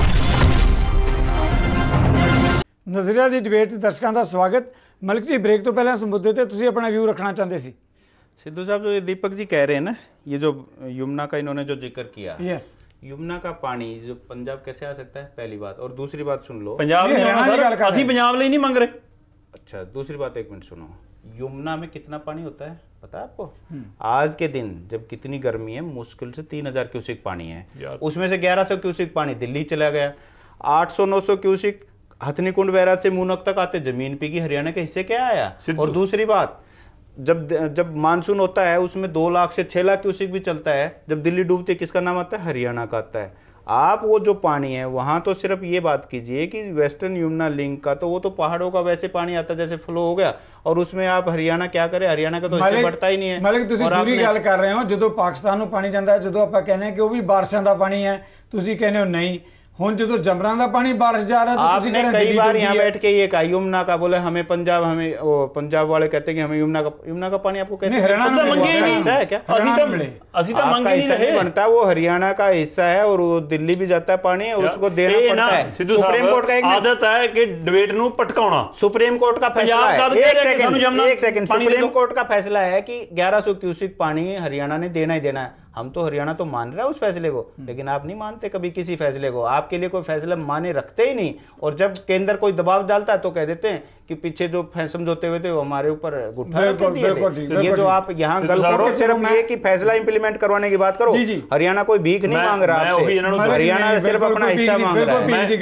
ਨਜ਼ਰੀਆ ਦੀ डिबेट 'ਚ ਦਰਸ਼ਕਾਂ ਦਾ ਸਵਾਗਤ। ਮਲਿਕ ਜੀ, ਬ੍ਰੇਕ ਤੋਂ ਪਹਿਲਾਂ ਇਸ ਮੁੱਦੇ ਤੇ ਤੁਸੀਂ ਆਪਣਾ व्यू रखना चाहते सी। सिद्धू साहब, जो ये दीपक जी कह रहे हैं ना, ये जो यमुना का इन्होंने जो जिक्र किया, यस, यमुना का पानी जो पंजाब कैसे आ सकता है, पहली बात। और दूसरी बात सुन लो, पंजाब नहीं आना सर, ਅਸੀਂ ਪੰਜਾਬ ਲਈ नहीं मांग रहे। अच्छा, दूसरी बात एक मिनट सुनो, यमुना में कितना पानी होता है पता है आपको? आज के दिन जब कितनी गर्मी है, मुश्किल से 3000 क्यूसिक पानी है, उसमें से 1100 क्यूसिक पानी दिल्ली चला गया, 800-900 क्यूसिक हथनीकुंड बैराज से मूनक तक आते जमीन पी की, हरियाणा के हिस्से क्या आया? और दूसरी बात, जब मानसून होता है उसमें 2 लाख से 6 लाख क्यूसिक भी चलता है। जब दिल्ली डूबती है किसका नाम आता है? हरियाणा का आता है। आप वो जो पानी है वहां तो सिर्फ ये बात कीजिए कि वेस्टर्न यमुना लिंक का तो वो तो पहाड़ों का वैसे पानी आता जैसे फ्लो हो गया, और उसमें आप हरियाणा क्या करे? हरियाणा का तो हिस्सा बढ़ता ही नहीं है। ਮਲਿਕ ਤੁਸੀਂ ਦੂਰੀ ਗੱਲ ਕਰ ਰਹੇ ਹੋ। ਜਦੋਂ ਪਾਕਿਸਤਾਨ ਨੂੰ ਪਾਣੀ ਜਾਂਦਾ, ਜਦੋਂ ਆਪਾਂ ਕਹਿੰਦੇ ਕਿ ਉਹ ਵੀ ਬਾਰਿਸ਼ਾਂ ਦਾ ਪਾਣੀ ਹੈ, ਤੁਸੀਂ ਕਹਿੰਦੇ ਹੋ ਨਹੀਂ। ਹੁਣ ਜਦੋਂ जमरा का पानी बारिश जा रहा है तो आपने कई बार यहाँ बैठ के ये कहा यमुना का, बोले हमें पंजाब, हमें वो पंजाब वाले कहते हैं कि हमें यमुना का पानी आपको कैसे? हरियाणा में मंगे ही नहीं है क्या? बनता है वो हरियाणा का हिस्सा है, और वो दिल्ली भी जाता है पानी, और उसको देना पड़ता है। सुप्रीम कोर्ट का एक आदत है कि डिबेट नू पटकाउणा। सुप्रीम कोर्ट का फैसला है, एक सेकंड, सुप्रीम कोर्ट का फैसला है कि 1100 क्यूसिक पानी हरियाणा ने देना ही देना है। हम तो हरियाणा तो मान रहा है उस फैसले को, लेकिन आप नहीं मानते कभी किसी फैसले को। आपके लिए कोई फैसला माने रखते ही नहीं, और जब केंद्र कोई दबाव डालता है तो कह देते हैं कि पीछे जो समझौते हुए थे वो हमारे ऊपर गुट्ठा रख दिए थे। ये जो आप यहाँ गल करो, सिर्फ ये कि फैसला इंप्लीमेंट करवाने की बात करो। हरियाणा कोई भीख नहीं मांग रहा आपसे, हरियाणा सिर्फ अपना हिस्सा मांग रहा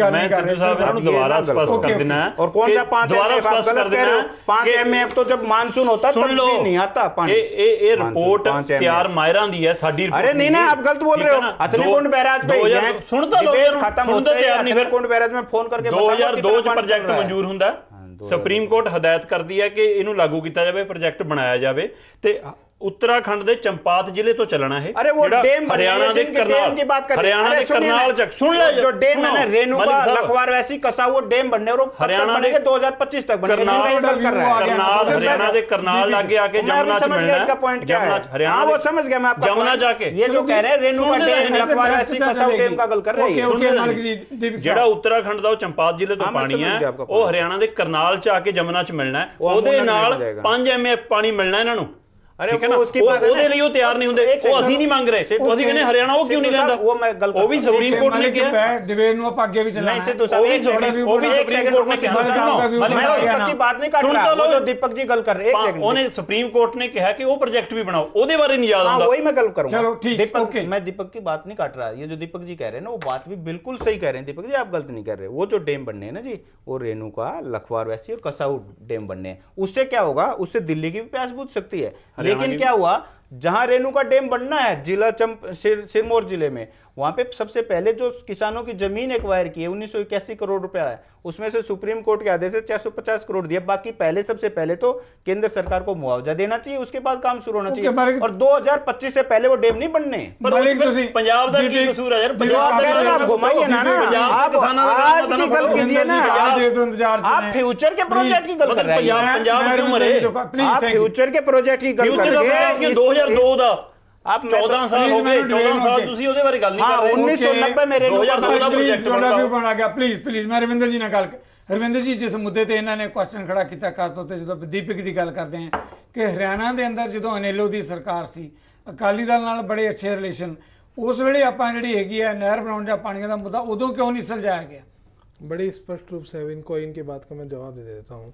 है। और कौन सा 5 MF? आप गलत कह रहे हो। 5 MF तो जब मानसून होता है तब नहीं आता पानी। ये रिपोर्ट तैयार मायरा दी है, साडी। अरे नहीं ना, आप गलत बोल रहे हो। हथनीकुंड बैराज पे खत्म होता है, हथनीकुंड बैराज में फोन करके 2002 ਚ प्रोजेक्ट मंजूर ਹੁੰਦਾ। ਸੁਪਰੀਮ ਕੋਰਟ ਹਦਾਇਤ ਕਰਦੀ ਹੈ ਕਿ ਇਹਨੂੰ ਲਾਗੂ ਕੀਤਾ ਜਾਵੇ, ਪ੍ਰੋਜੈਕਟ ਬਣਾਇਆ ਜਾਵੇ, ਤੇ उत्तराखंड के चंपात जिले तो चलना है। अरे वो डैम हरियाणा के करनाल की बात कर, हरियाणा के करनाल तक सुन ले, जो डैम है ना रेणुका लखवार वैसी कसा वो डैम बनने, और हरियाणा के 2025 तक बनेगा। करनाल हरियाणा के करनाल आगे आके जमुना च मिलना है। इसका पॉइंट क्या है? हरियाणा वो समझ गया मैं आपका। जमुना जाके ये जो कह रहे हैं रेणुका डैम लखवार वैसी कसा डैम का गल कर रहे हैं। ਜਿਹੜਾ ਉੱਤਰਾਖੰਡ ਦਾ ਉਹ ਚੰਪਾਤ ਜ਼ਿਲ੍ਹੇ ਤੋਂ ਪਾਣੀ ਹੈ, ਉਹ ਹਰਿਆਣਾ ਦੇ ਕਰਨਾਲ ਚ ਆ ਕੇ ਜਮਨਾ ਚ ਮਿਲਣਾ ਹੈ। ਉਹਦੇ ਨਾਲ 5 MF ਪਾਣੀ ਮਿਲਣਾ ਇਹਨਾਂ ਨੂੰ। अरे वो उसकी बात ਉਹਦੇ ਲਈ ਉਹ ਤਿਆਰ ਨਹੀਂ ਹੁੰਦੇ, ਉਹ ਅਸੀਂ ਨਹੀਂ ਮੰਗ ਰਹੇ। ਅਸੀਂ ਕਹਿੰਦੇ ਹਰਿਆਣਾ ਉਹ ਕਿਉਂ ਨਹੀਂ ਲੈਂਦਾ? ਉਹ ਵੀ ਸੁਪਰੀਮ ਕੋਰਟ ਨੇ ਕਿਹਾ। डिबेट ਨੂੰ ਆਪਾਂ ਅੱਗੇ ਵੀ ਚੱਲਣਾ है। ਉਹ ਵੀ ਸੁਪਰੀਮ ਕੋਰਟ ਨੇ ਕਿਹਾ। मैं उसकी बात नहीं कर रहा, वो जो दीपक जी गल कर रहे हैं, ਉਹਨੇ ਸੁਪਰੀਮ ਕੋर्ट ने कहा कि वो प्रोजेक्ट भी बनाओ, ਉਹਦੇ ਬਾਰੇ नहीं याद आता। वही मैं गल करूंगा। चलो ठीक, ओके। मैं दीपक की बात नहीं काट रहा। ये जो दीपक जी कह रहे हैं ना, वो बात भी बिल्कुल सही कह रहे हैं। दीपक जी आप गलत नहीं कर रहे। वो जो डैम बनने हैं ना जी, वो रेणुका लखवार वैसी और कसाऊ डैम बनने हैं। उससे क्या होगा? उससे दिल्ली की भी प्यास बुझ सकती है। लेकिन क्या हुआ, जहां रेणुका डैम बनना है जिला सिरमौर जिले में, वहां पे सबसे पहले जो किसानों की जमीन एक्वायर की है 1981 करोड़ रुपया है, उसमें से सुप्रीम कोर्ट के आदेश से 450 करोड़ दिया। बाकी पहले सबसे पहले तो केंद्र सरकार को मुआवजा देना चाहिए, उसके बाद काम शुरू होना चाहिए। और 2025 से पहले वो डैम नहीं बनने। पंजाब का की कसूर है यार? आप घुमाइए ना, आप आज की गल कीजिए ना, आप फ्यूचर के प्रोजेक्ट की गल कर रहे हैं। पंजाब क्यों मरे? आप फ्यूचर के प्रोजेक्ट की गल कर रहे हैं। 2002 ਦਾ आप 14 साल हो गए, 14 साल ਤੁਸੀਂ ਉਹਦੇ ਬਾਰੇ ਗੱਲ ਨਹੀਂ ਕਰ ਰਹੇ। 1990 में 2002 ਦਾ ਪ੍ਰੋਜੈਕਟ ਬਣਾ ਗਿਆ। ਪਲੀਜ਼ ਮੈਂ ਰਵਿੰਦਰ ਜੀ ਨਾਲ ਗੱਲ ਰਵਿੰਦਰ ਜੀ, ਜਿਸ ਮੁੱਦੇ ਤੇ ਇਹਨਾਂ ਨੇ ਕੁਐਸਚਨ ਖੜਾ ਕੀਤਾ ਕਰ ਤੋਂ, ਤੇ ਜਦੋਂ ਦੀਪਕ ਦੀ ਗੱਲ ਕਰਦੇ ਹਾਂ ਕਿ ਹਰਿਆਣਾ ਦੇ ਅੰਦਰ ਜਦੋਂ ਅਨੇਲੋ ਦੀ ਸਰਕਾਰ ਸੀ, ਅਕਾਲੀ ਦਲ ਨਾਲ ਬੜੇ ਅੱਛੇ ਰਿਲੇਸ਼ਨ, ਉਸ ਵੇਲੇ ਆਪਾਂ ਜਿਹੜੀ ਹੈਗੀ ਹੈ ਨਹਿਰ ਬਣਾਉਣ ਦਾ ਪਾਣੀ ਦਾ ਮੁੱਦਾ ਉਦੋਂ ਕਿਉਂ ਨਹੀਂ ਸੁਲਝਾਇਆ ਗਿਆ? बड़ी स्पष्ट रूप से इनको इनकी बात का मैं जवाब दे देता हूँ।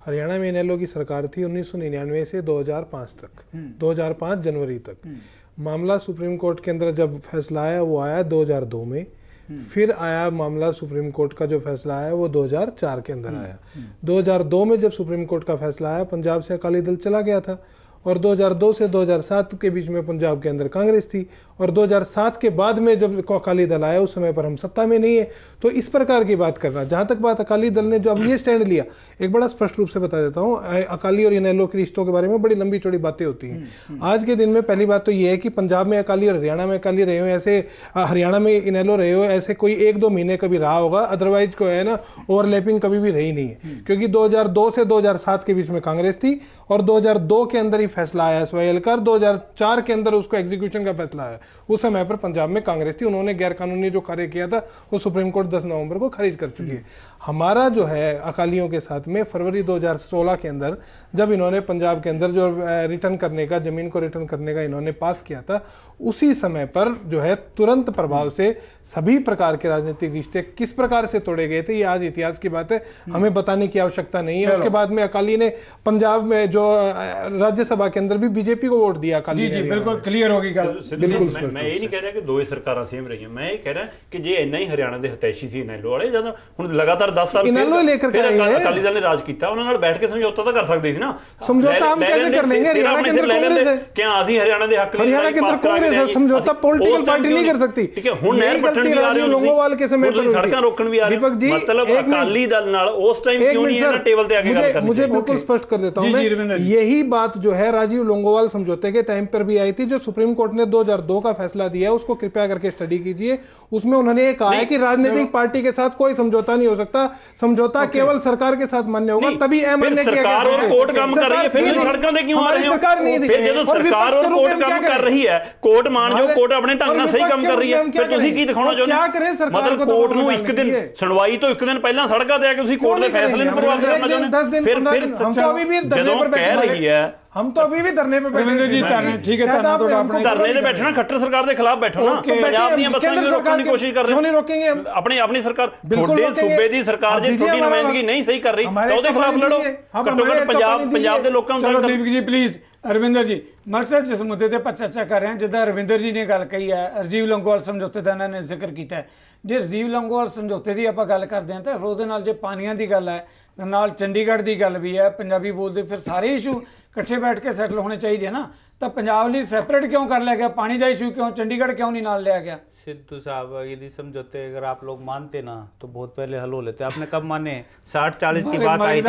हरियाणा में इनेलो की सरकार थी 1999 से 2005 तक, 2005 जनवरी तक। मामला सुप्रीम कोर्ट के अंदर जब फैसला आया वो आया 2002 में, फिर आया मामला सुप्रीम कोर्ट का जो फैसला आया वो 2004 के अंदर आया। 2002 में जब सुप्रीम कोर्ट का फैसला आया, पंजाब से अकाली दल चला गया था, और 2002 से 2007 के बीच में पंजाब के अंदर कांग्रेस थी, और 2007 के बाद में जब अकाली दल आया उस समय पर हम सत्ता में नहीं है। तो इस प्रकार की बात करना, जहां तक बात अकाली दल ने जो अब ये स्टैंड लिया, एक बड़ा स्पष्ट रूप से बता देता हूं, अकाली और इनेलो के रिश्तों के बारे में बड़ी लंबी चौड़ी बातें होती हैं। आज के दिन में पहली बात तो ये है कि पंजाब में अकाली और हरियाणा में अकाली रहे हो, ऐसे हरियाणा में इनेलो रहे हो, ऐसे कोई 1-2 महीने कभी रहा होगा, अदरवाइज को है ना ओवरलैपिंग कभी भी रही नहीं है। क्योंकि 2002 से 2007 के बीच में कांग्रेस थी, और 2002 के अंदर ही फैसला आया एसवाईएल का, 2004 के अंदर उसको एग्जीक्यूशन का फैसला आया। उस समय पर पंजाब में कांग्रेस थी, उन्होंने गैर कानूनी जो कार्य किया था वो सुप्रीम कोर्ट 10 नवंबर को खारिज कर चुकी है। हमारा जो है अकालियों के साथ में फरवरी 2016 के अंदर जब इन्होंने पंजाब के अंदर जो रिटर्न करने का, जमीन को रिटर्न करने का इन्होंने पास किया था, उसी समय पर जो है तुरंत प्रभाव से सभी प्रकार के राजनीतिक रिश्ते किस प्रकार से तोड़े गए थे, ये आज इतिहास की बात है, हमें बताने की आवश्यकता नहीं है। उसके बाद में अकाली ने पंजाब में जो राज्यसभा के अंदर भी बीजेपी को वोट दिया। जी जी बिल्कुल क्लियर होगी गल। बिल्कुल मैं ये नहीं कह रहा कि ਦੋਵੇਂ ਸਰਕਾਰਾਂ ਸੇਮ ਰਹੀਆਂ, ਮੈਂ ਇਹ ਕਹਿ ਰਿਹਾ ਕਿ ਜੇ ਇੰਨਾ ਹੀ ਹਰਿਆਣਾ ਦੇ ਹਤੈਸ਼ੀ ਸੀ ਇਨੈਲੋ ਵਾਲੇ, ਜਦੋਂ ਹੁਣ ਲਗਾਤਾਰ 10 ਸਾਲ इनेलो लेकर के आए हैं। ਅਕਾਲੀ ਦਲ ਨੇ ਰਾਜ ਕੀਤਾ, ਉਹਨਾਂ ਨਾਲ ਬੈਠ ਕੇ ਸਮਝੌਤਾ ਤਾਂ ਕਰ ਸਕਦੇ ਸੀ ਨਾ। समझौता हम कैसे कर लेंगे, हरियाणा के अंदर कांग्रेस है, क्या ਅਸੀਂ हरियाणा ਦੇ हक ਲਈ हरियाणा के अंदर कांग्रेस है, समझौता पॉलिटिकल पार्टी नहीं कर सकती। ठीक है, ਹੁਣ ਨਹਿਰ ਪੱਟਣ ਵੀ ਆ ਰਹੇ ਹੋ, लोंगोवाल के समय पर ਸੜਕਾਂ ਰੋਕਣ ਵੀ ਆ ਰਹੇ दीपक जी, मतलब ਅਕਾਲੀ ਦਲ ਨਾਲ ਉਸ ਟਾइम क्यों नहीं है टेबल पे आके ਗੱਲ करनी। मुझे बिल्कुल स्पष्ट कर देता हूं मैं, यही बात जो है राजीव लोंगोवाल समझौते के टाइम पर भी आई थी, जो सुप्रीम कोर्ट ने 2002 का फैसला दिया है उसको कृपया करके स्टडी कीजिए। उसमें उन्होंने ये कहा है कि राजनीतिक पार्टी के साथ कोई समझौता नहीं हो सकता, समझौता केवल सरकार के साथ मान्य होगा, तभी अमान्य किया गया। सरकार और कोर्ट काम कर रही है, फिर सड़कों पे क्यों आ रहे हो? सरकार नहीं दी, फिर ਜਦੋਂ सरकार और कोर्ट काम कर रही है, कोर्ट मान जो कोर्ट अपने ढंग ਨਾਲ ਸਹੀ ਕੰਮ ਕਰ ਰਹੀ ਹੈ, ਫਿਰ ਤੁਸੀਂ ਕੀ ਦਿਖਾਉਣਾ ਚਾਹੁੰਦੇ क्या करे सरकार मतलब कोर्ट ਨੂੰ ਇੱਕ ਦਿਨ ਸੁਣਵਾਈ ਤੋਂ ਇੱਕ ਦਿਨ ਪਹਿਲਾਂ ਸੜਕਾਂ ਤੇ ਆ ਕੇ ਤੁਸੀਂ ਕੋਰਟ ਦੇ ਫੈਸਲੇ ਨੂੰ ਪ੍ਰਭਾਵਿਤ ਕਰਨਾ ਚਾਹੁੰਦੇ? 10 दिन 15 दिन हम तो अभी भी धरने पर ਕਹਿ ਰਹੀ ਹੈ, हम तो अभी भी धरने पे रविंद्र जी धरने ठीक है, धरना तो अपना ਧਰਨੇ ਤੇ ਬੈਠਣਾ, ਖੱਟਰ ਸਰਕਾਰ ਦੇ ਖਿਲਾਫ ਬੈਠੋ ਨਾ। ਪੰਜਾਬ ਦੀਆਂ ਬੱਸਾਂ ਨੂੰ ਰੋਕਣ ਦੀ ਕੋਸ਼ਿਸ਼ ਕਰ ਰਹੇ, क्यों नहीं रोकेंगे हम? ਆਪਣੀ ਸਰਕਾਰ, ਤੁਹਾਡੇ ਸੂਬੇ ਦੀ ਸਰਕਾਰ ਜੇ ਤੁਹਾਡੀ ਨੁਮਾਇੰਦਗੀ ਨਹੀਂ ਸਹੀ ਕਰ ਰਹੀ ਤਾਂ ਉਹਦੇ ਖਿਲਾਫ ਲੜੋ। ਘੱਟੋ ਘੱਟ ਪੰਜਾਬ ਦੇ ਲੋਕਾਂ ਨੂੰ। ਚਲੋ ਦੀਪਕ ਜੀ ਪਲੀਜ਼। ਰਵਿੰਦਰ ਜੀ, ਮਲਕ ਸਾਹਿਬ ਜਿਸ ਮੁੱਦੇ ਤੇ ਆਪਾਂ ਚਰਚਾ ਕਰ ਰਹੇ ਹਾਂ, ਜਿੱਦਾਂ ਰਵਿੰਦਰ ਜੀ ਨੇ ਗੱਲ ਕਹੀ ਹੈ, ਰਾਜੀਵ ਲੌਂਗੋਵਾਲ ਸਮਝੌਤੇ ਦਾ ਇਹਨਾਂ ਨੇ ਜ਼ਿਕਰ ਕੀਤਾ ਹੈ। ਜੇ ਰਾਜੀਵ ਲੌਂਗੋਵਾਲ ਸਮਝੌਤੇ ਦੀ ਆਪਾਂ ਗੱਲ ਕਰਦੇ ਹਾਂ ਤਾਂ ਫਿਰ ਉਹਦੇ ਨਾਲ ਜੇ ਪਾਣੀਆਂ ਦੀ ਗੱਲ ਹੈ, ਨਾਲ ਚੰਡੀਗੜ੍ਹ ਦੀ ਗੱਲ ਵੀ ਹੈ, ਪੰਜਾਬੀ ਬੋਲਦੇ, ਫਿਰ ਸਾਰੇ ਇਸ਼ੂ ਇਕੱਠੇ बैठ के सेटल होने चाहिए ना। तो पंजाब लिए सेपरेट क्यों कर लिया गया, पानी का इशू क्यों, चंडीगढ़ क्यों नहीं नाल लिया गया? सिद्धू साहब यदि समझौते अगर आप लोग मानते ना तो बहुत पहले हल हो लेते। आपने कब माने? 60-40 की बात आई थी।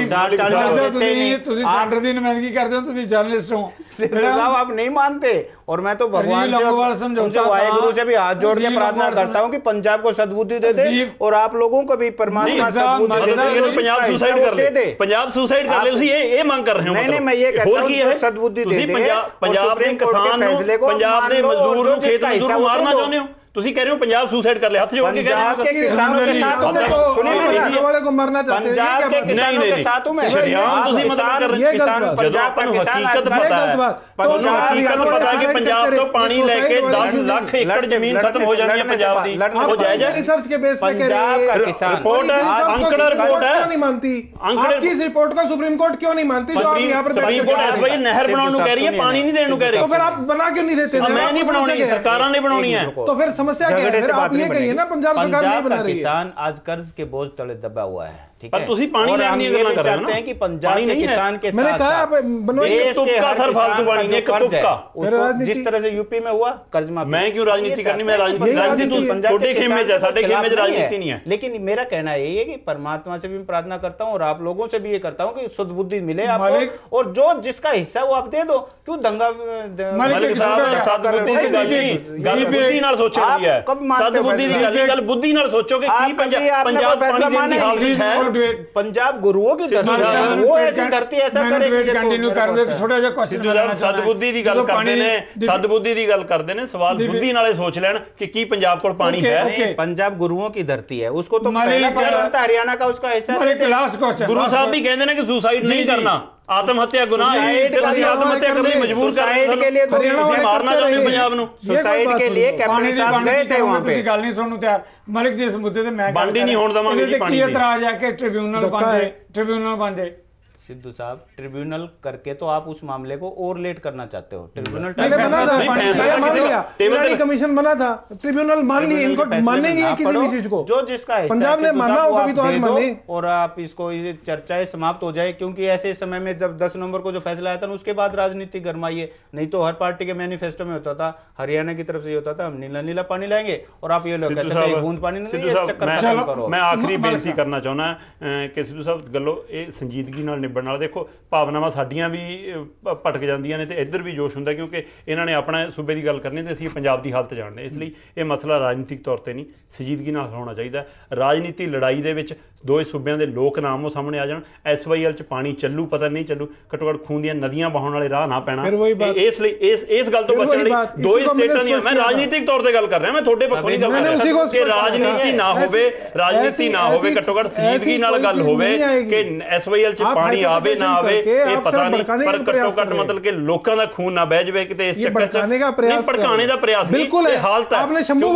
60-40 सेंटर दी नुमाइंदगी करते हो, तुसी जर्नलिस्ट हो। सिद्धू साहब आप नहीं मानते, और मैं तो भगवान से वाहेगुरु से भी हाथ जोड़ के प्रार्थना करता हूं कि पंजाब को सद्बुद्धि दे दे, और आप लोगों को भी परमात्मा सद्बुद्धि दे दे। पंजाब सुसाइड कर ले, पंजाब सुसाइड कर ले, ਤੁਸੀਂ ਇਹ ਮੰਗ ਕਰ ਰਹੇ ਹੋ? नहीं, मैं ये कहता हूं कि सद्बुद्धि दे दे। पंजाब ਦੇ ਕਿਸਾਨ ਨੂੰ, पंजाब ਦੇ ਮਜ਼ਦੂਰ ਨੂੰ, ਖੇਤ ਮਜ਼ਦੂਰ ਨੂੰ ਮਾਰਨਾ ਚਾਹੁੰਦੇ ਹੋ? ਤੁਸੀਂ ਕਹਿ ਰਹੇ ਹੋ ਪੰਜਾਬ ਸੁਸਾइड कर ले, हाथ जोड़ के कह रहे हो के किसानों के साथ सुनिए वाले को मरना चाहते हैं, पंजाब के किसानों के साथ में शरियाम ਤੁਸੀਂ ਮਤਲਬ ਕਰ ਰਹੇ ਹੋ। किसान पंजाब का हकीकत पता है, ਤੁਹਾਨੂੰ ਹਕੀਕਤ ਪਤਾ ਹੈ ਕਿ ਪੰਜਾਬ ਤੋਂ ਪਾਣੀ ਲੈ ਕੇ 10 ਲੱਖ ਏਕੜ ਜ਼ਮੀਨ ਖਤਮ ਹੋ ਜਾਣੀ ਹੈ ਪੰਜਾਬ ਦੀ। ਉਹ ਜਾਇਜ਼ ਹੈ? रिसर्च के बेस पे पंजाब का किसान रिपोर्ट है, अंकड़ा रिपोर्ट है, क्यों नहीं मानती? आपकी इस रिपोर्ट को सुप्रीम कोर्ट क्यों नहीं मानती? जो आप यहाँ पर सुप्रीम कोर्ट इस वजह नहर बनाने ਨੂੰ ਕਹਿ ਰਹੀ ਹੈ, ਪਾਣੀ ਨਹੀਂ ਦੇਣ ਨੂੰ ਕਹਿ ਰਹੀ। तो फिर आप बना क्यों नहीं देते? मैं नहीं बनानी, सरकारों ने बनानी है। तो फिर समस्या क्या है? आप ये कहिए ना पंजाब सरकार नहीं बना रही है। किसान आज कर्ज के बोझ तले दबा हुआ है, ठीक पर है, तुसी पानी और लेने हम की ये गल्ला भी कर रहे हो चाहते ना? हैं कि पंजाब पानी के नहीं है। किसान के मैंने साथ कहा आप बनवाइए देश के तुक्का हर सर फालतू किसान वाणी का ने जो कर्ज है, तुक्का। उसको जिस तरह से यूपी में हुआ कर्ज माफी, मैं क्यों राजनीति करनी? मैं राजनीति छोटे खेमे में, साढ़े खेमे में राजनीति नहीं है। लेकिन मेरा कहना यही है कि परमात्मा से भी मैं प्रार्थना करता हूँ और आप लोगों से भी ये करता हूँ कि सद्बुद्धि मिले आपको, और जो जिसका हिस्सा वो आप दे दो। क्यों दंगा? मलिक साहब सद्बुद्धि ਦੀ ਗੱਲ ਨਹੀਂ, ਗੱਲ ਬੁੱਧੀ ਨਾਲ ਸੋਚਣ ਦੀ ਹੈ। ਸद्बुद्धि ਦੀ ਗੱਲ ਬੁੱਧੀ ਨਾਲ ਸੋਚੋ ਕਿ ਕੀ ਪੰਜਾਬ ਪਾਣੀ ਦੇਣ ਦੀ ਹਾਲਤ ਵਿੱਚ ਹੈ। पंजाब गुरुओं की धरती है, वो ऐसी धरती ऐसा करे कि कंटिन्यू कर दो। छोटा ਜਿਹਾ क्वेश्चन सद्बुद्धि ਦੀ ਗੱਲ ਕਰਦੇ ਨੇ, सद्बुद्धि ਦੀ ਗੱਲ ਕਰਦੇ ਨੇ, सवाल बुद्धि ਨਾਲੇ सोच ਲੈਣ कि की पंजाब ਕੋਲ पानी है। पंजाब गुरुओं की धरती है, उसको तो पहला बनता हरियाणा का उसका हिस्सा। गुरु साहब भी कहते हैं कि सुसाइड नहीं करना, आत्महत्या गुनाह है, आत्महत्या करने मजबूर सुसाइड के लिए तो मारना चाहते पंजाब ਨੂੰ। सुसाइड के लिए कैप्टन साहब गए थे वहां पे। ਗੱਲ ਨਹੀਂ ਸੁਣਨ ਨੂੰ ਤਿਆਰ। ਮਲਿਕ ਜੀ ਇਸ ਮੁੱਦੇ ਤੇ ਮੈਂ ਬਾਂਡੀ ਨਹੀਂ ਹੋਣ ਦਵਾਂਗੇ ਜੀ ਪਾਣੀ ਦੀ। ਕੀ ਇਤਰਾਜ਼ ਹੈ ਕਿ ਟ੍ਰਿਬਿਊਨਲ ਬਣ ਜਾਏ? सिद्धू साहब, ट्रिब्यूनल करके तो आप उस मामले को और लेट करना चाहते हो। ट्रिब्यूनल कमीशन बना था, ट्रिब्यूनल मान लिए, इनको मानेंगे किसी भी चीज को, जो जिसका पंजाब ने माना होगा भी तो आज माने, और आप इसको चर्चाएं समाप्त हो जाए। क्योंकि ऐसे समय में जब 10 नवंबर को जो फैसला आया था उसके बाद राजनीति गरमाई है। नहीं तो हर पार्टी के मैनिफेस्टो में होता था, हरियाणा की तरफ से ये होता था हम नीला नीला पानी लाएंगे, और आप ये लोग कहते थे एक बूंद पानी नहीं, चक्कर खत्म करो। मैं आखिरी बेनती करना चाਹੁੰਦਾ ਕਿ ਸਿੱਧੂ ਸਾਹਿਬ ਗੱਲੋਂ ਇਹ ਸੰਜੀਦਗੀ ਨਾਲ ਨਿਬੜਨ ਨਾਲ, ਦੇਖੋ ਭਾਵਨਾਵਾਂ ਸਾਡੀਆਂ ਵੀ ਭਟਕ ਜਾਂਦੀਆਂ ਨੇ ਤੇ ਇੱਧਰ ਵੀ ਜੋਸ਼ ਹੁੰਦਾ, ਕਿਉਂਕਿ ਇਹਨਾਂ ਨੇ ਆਪਣਾ ਸੂਬੇ ਦੀ ਗੱਲ ਕਰਨੀ ਤੇ ਅਸੀਂ ਪੰਜਾਬ ਦੀ ਹਾਲਤ ਜਾਣਦੇ। ਇਸ ਲਈ ਇਹ ਮਸਲਾ ਰਾਜਨੀਤਿਕ ਤੌਰ ਤੇ ਨਹੀਂ, ਸੰਜੀਦਗੀ ਨਾਲ ਹੋਣਾ ਚਾਹੀਦਾ। ਰਾਜਨੀਤੀ ਲੜਾਈ ਦੇ ਵਿੱਚ ਦੋਏ ਸੂਬਿਆਂ ਦੇ ਲੋਕ ਨਾਮ ਉਹ ਸਾਹਮਣੇ ਆ ਜਾਣ। SYL 'ਚ ਪਾਣੀ ਚੱਲੂ ਪਤਾ ਨਹੀਂ ਚੱਲੂ, ਘੱਟੋ ਘੱਟ ਖੂਨ ਦੀਆਂ ਨਦੀਆਂ ਵਹਾਉਣ ਵਾਲੇ ਰਾਹ ਨਾ ਪੈਣਾ। ਇਸ ਲਈ ਇਸ ਗੱਲ ਤੋਂ ਬਚਣ ਲਈ ਦੋਏ ਸਟੇਟਾਂ ਦੀਆਂ, ਮੈਂ ਰਾਜਨੀਤਿਕ ਤੌਰ ਤੇ ਗੱਲ ਕਰ ਰਿਹਾ, ਮੈਂ ਤੁਹਾਡੇ ਪੱਖੋਂ ਨਹੀਂ ਗੱਲ ਕਰ ਰਿਹਾ ਕਿ ਰਾਜਨੀਤੀ ਨਾ ਹੋਵੇ, ਰਾਜਨੀਤੀ ਨਾ ਹੋਵੇ, ਘੱਟੋ ਘੱਟ ਸੰਜੀਦਗੀ ਨਾਲ ਗੱਲ ਹੋਵੇ ਕਿ SYL 'ਚ ਪਾਣੀ ਆਵੇ ਨਾ ਆਵੇ ਇਹ ਪਤਾ ਨਹੀਂ, ਪਰ ਘੱਟੋ ਘੱਟ ਮਤਲਬ ਕਿ ਲੋਕਾਂ ਦਾ ਖੂਨ ਨਾ ਬਹਿ ਜਾਵੇ ਕਿਤੇ ਇਸ ਚੱਕਰ 'ਚ। ਨਹੀਂ, ਭੜਕਾਣੇ ਦਾ ਪ੍ਰयास ਨਹੀਂ, ਇਹ ਹਾਲਤ ਹੈ,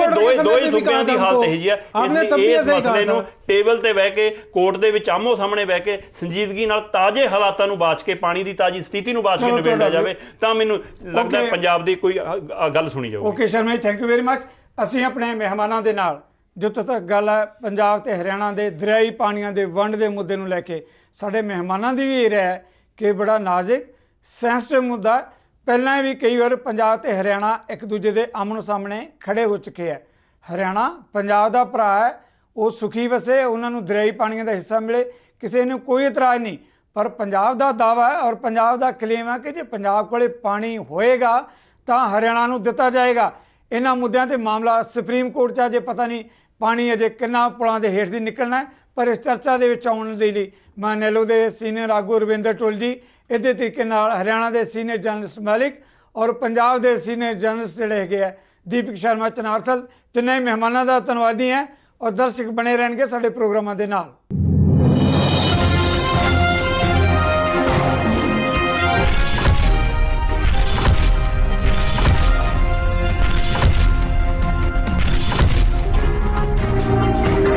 ਦੋਏ ਸੂਬਿਆਂ ਦੀ ਹਾਲਤ ਇਹੀ ਹੈ। ਇਸ ਮਸਲੇ ਨੂੰ ਟੇਬਲ ਤੇ ਬਹਿ ਕੇ, ਕੋਰਟ ਦੇ ਵਿੱਚ ਆਮੋ ਸਾਹਮਣੇ ਬਹਿ ਕੇ ਸੰਜੀਦਗੀ ਨਾਲ ਤਾਜ਼ੇ ਹਾਲਾਤਾਂ ਨੂੰ ਬਾਚ ਕੇ, ਪਾਣੀ ਦੀ ਤਾਜ਼ੀ ਸਥਿਤੀ ਨੂੰ ਬਾਚ ਕੇ ਨਿਬੇੜਿਆ ਜਾਵੇ, ਤਾਂ ਮੈਨੂੰ ਲੱਗਦਾ ਪੰਜਾਬ ਦੀ ਕੋਈ ਗੱਲ ਸੁਣੀ ਜਾਊਗੀ। Okay Sharma ji, thank you very much. ਅਸੀਂ ਆਪਣੇ ਮਹਿਮਾਨਾਂ ਦੇ ਨਾਲ ਜਿੱਥੋਂ ਤੱਕ ਗੱਲ ਹੈ ਪੰਜਾਬ ਤੇ ਹਰਿਆਣਾ ਦੇ ਦਰਿਆਈ ਪਾਣੀਆਂ ਦੇ ਵੰਡ ਦੇ ਮੁੱਦੇ ਨੂੰ ਲੈ ਕੇ, ਸਾਡੇ ਮਹਿਮਾਨਾਂ ਦੀ ਵੀ ਇਹ ਰਾਏ ਹੈ ਕਿ ਬੜਾ ਨਾਜ਼ੁਕ ਸੈਂਸਿਟਿਵ ਮੁੱਦਾ। ਪਹਿਲਾਂ ਵੀ ਕਈ ਵਾਰ ਪੰਜਾਬ ਤੇ ਹਰਿਆਣਾ ਇੱਕ ਦੂਜੇ ਦੇ ਆਮਣੇ ਸਾਹਮਣੇ ਖੜੇ ਹੋ ਚੁੱਕੇ ਹੈ। ਹਰਿਆਣਾ ਪੰਜਾਬ ਦਾ ਭਰਾ ਹੈ, ਉਹ ਸੁਖੀ ਵਸੇ, ਉਹਨਾਂ ਨੂੰ ਦਰਿਆਈ ਪਾਣੀਆਂ ਦਾ ਹਿੱਸਾ ਮਿਲੇ, ਕਿਸੇ ਨੂੰ ਕੋਈ ਇਤਰਾਜ਼ ਨਹੀਂ। ਪਰ ਪੰਜਾਬ ਦਾ ਦਾਅਵਾ ਹੈ ਔਰ ਪੰਜਾਬ ਦਾ ਕਲੇਮ ਹੈ ਕਿ ਜੇ ਪੰਜਾਬ ਕੋਲੇ ਪਾਣੀ ਹੋਏਗਾ ਤਾਂ ਹਰਿਆਣਾ ਨੂੰ ਦਿੱਤਾ ਜਾਏਗਾ। ਇਹਨਾਂ ਮੁੱਦਿਆਂ ਤੇ ਮਾਮਲਾ ਸੁਪਰੀਮ ਕੋਰਟ 'ਚ ਅਜੇ ਪਤਾ ਨਹੀਂ ਪਾਣੀ ਅਜੇ ਕਿੰਨਾ ਪੁਲਾਂ ਦੇ ਹੇਠ ਦੀ ਨਿਕਲਣਾ। ਪਰ ਇਸ ਚਰਚਾ ਦੇ ਵਿੱਚ ਆਉਣ ਦੇ ਲਈ ਮੈਂ ਨੈਲੋ ਦੇ ਸੀਨੀਅਰ ਆਗੂ ਰਵਿੰਦਰ ਟੁੱਲ ਜੀ, ਇਹਦੇ ਤਰੀਕੇ ਨਾਲ ਹਰਿਆਣਾ ਦੇ ਸੀਨੀਅਰ ਜਰਨਲਿਸਟ ਮਲਿਕ ਔਰ ਪੰਜਾਬ ਦੇ ਸੀਨੀਅਰ ਜਰਨਲਿਸਟ ਜਿਹੜੇ ਹੈਗੇ ਆ ਦੀਪਕ ਸ਼ਰਮਾ ਚਨਾਰਥਲ, ਤਿੰਨੇ ਮਹਿਮਾਨਾਂ ਦਾ ਧੰਨਵਾਦੀ ਹੈ ਔਰ ਦਰਸ਼ਕ ਬਣੇ ਰਹਿਣਗੇ ਸਾਡੇ ਪ੍ਰੋਗਰਾਮਾਂ ਦੇ ਨਾਲ।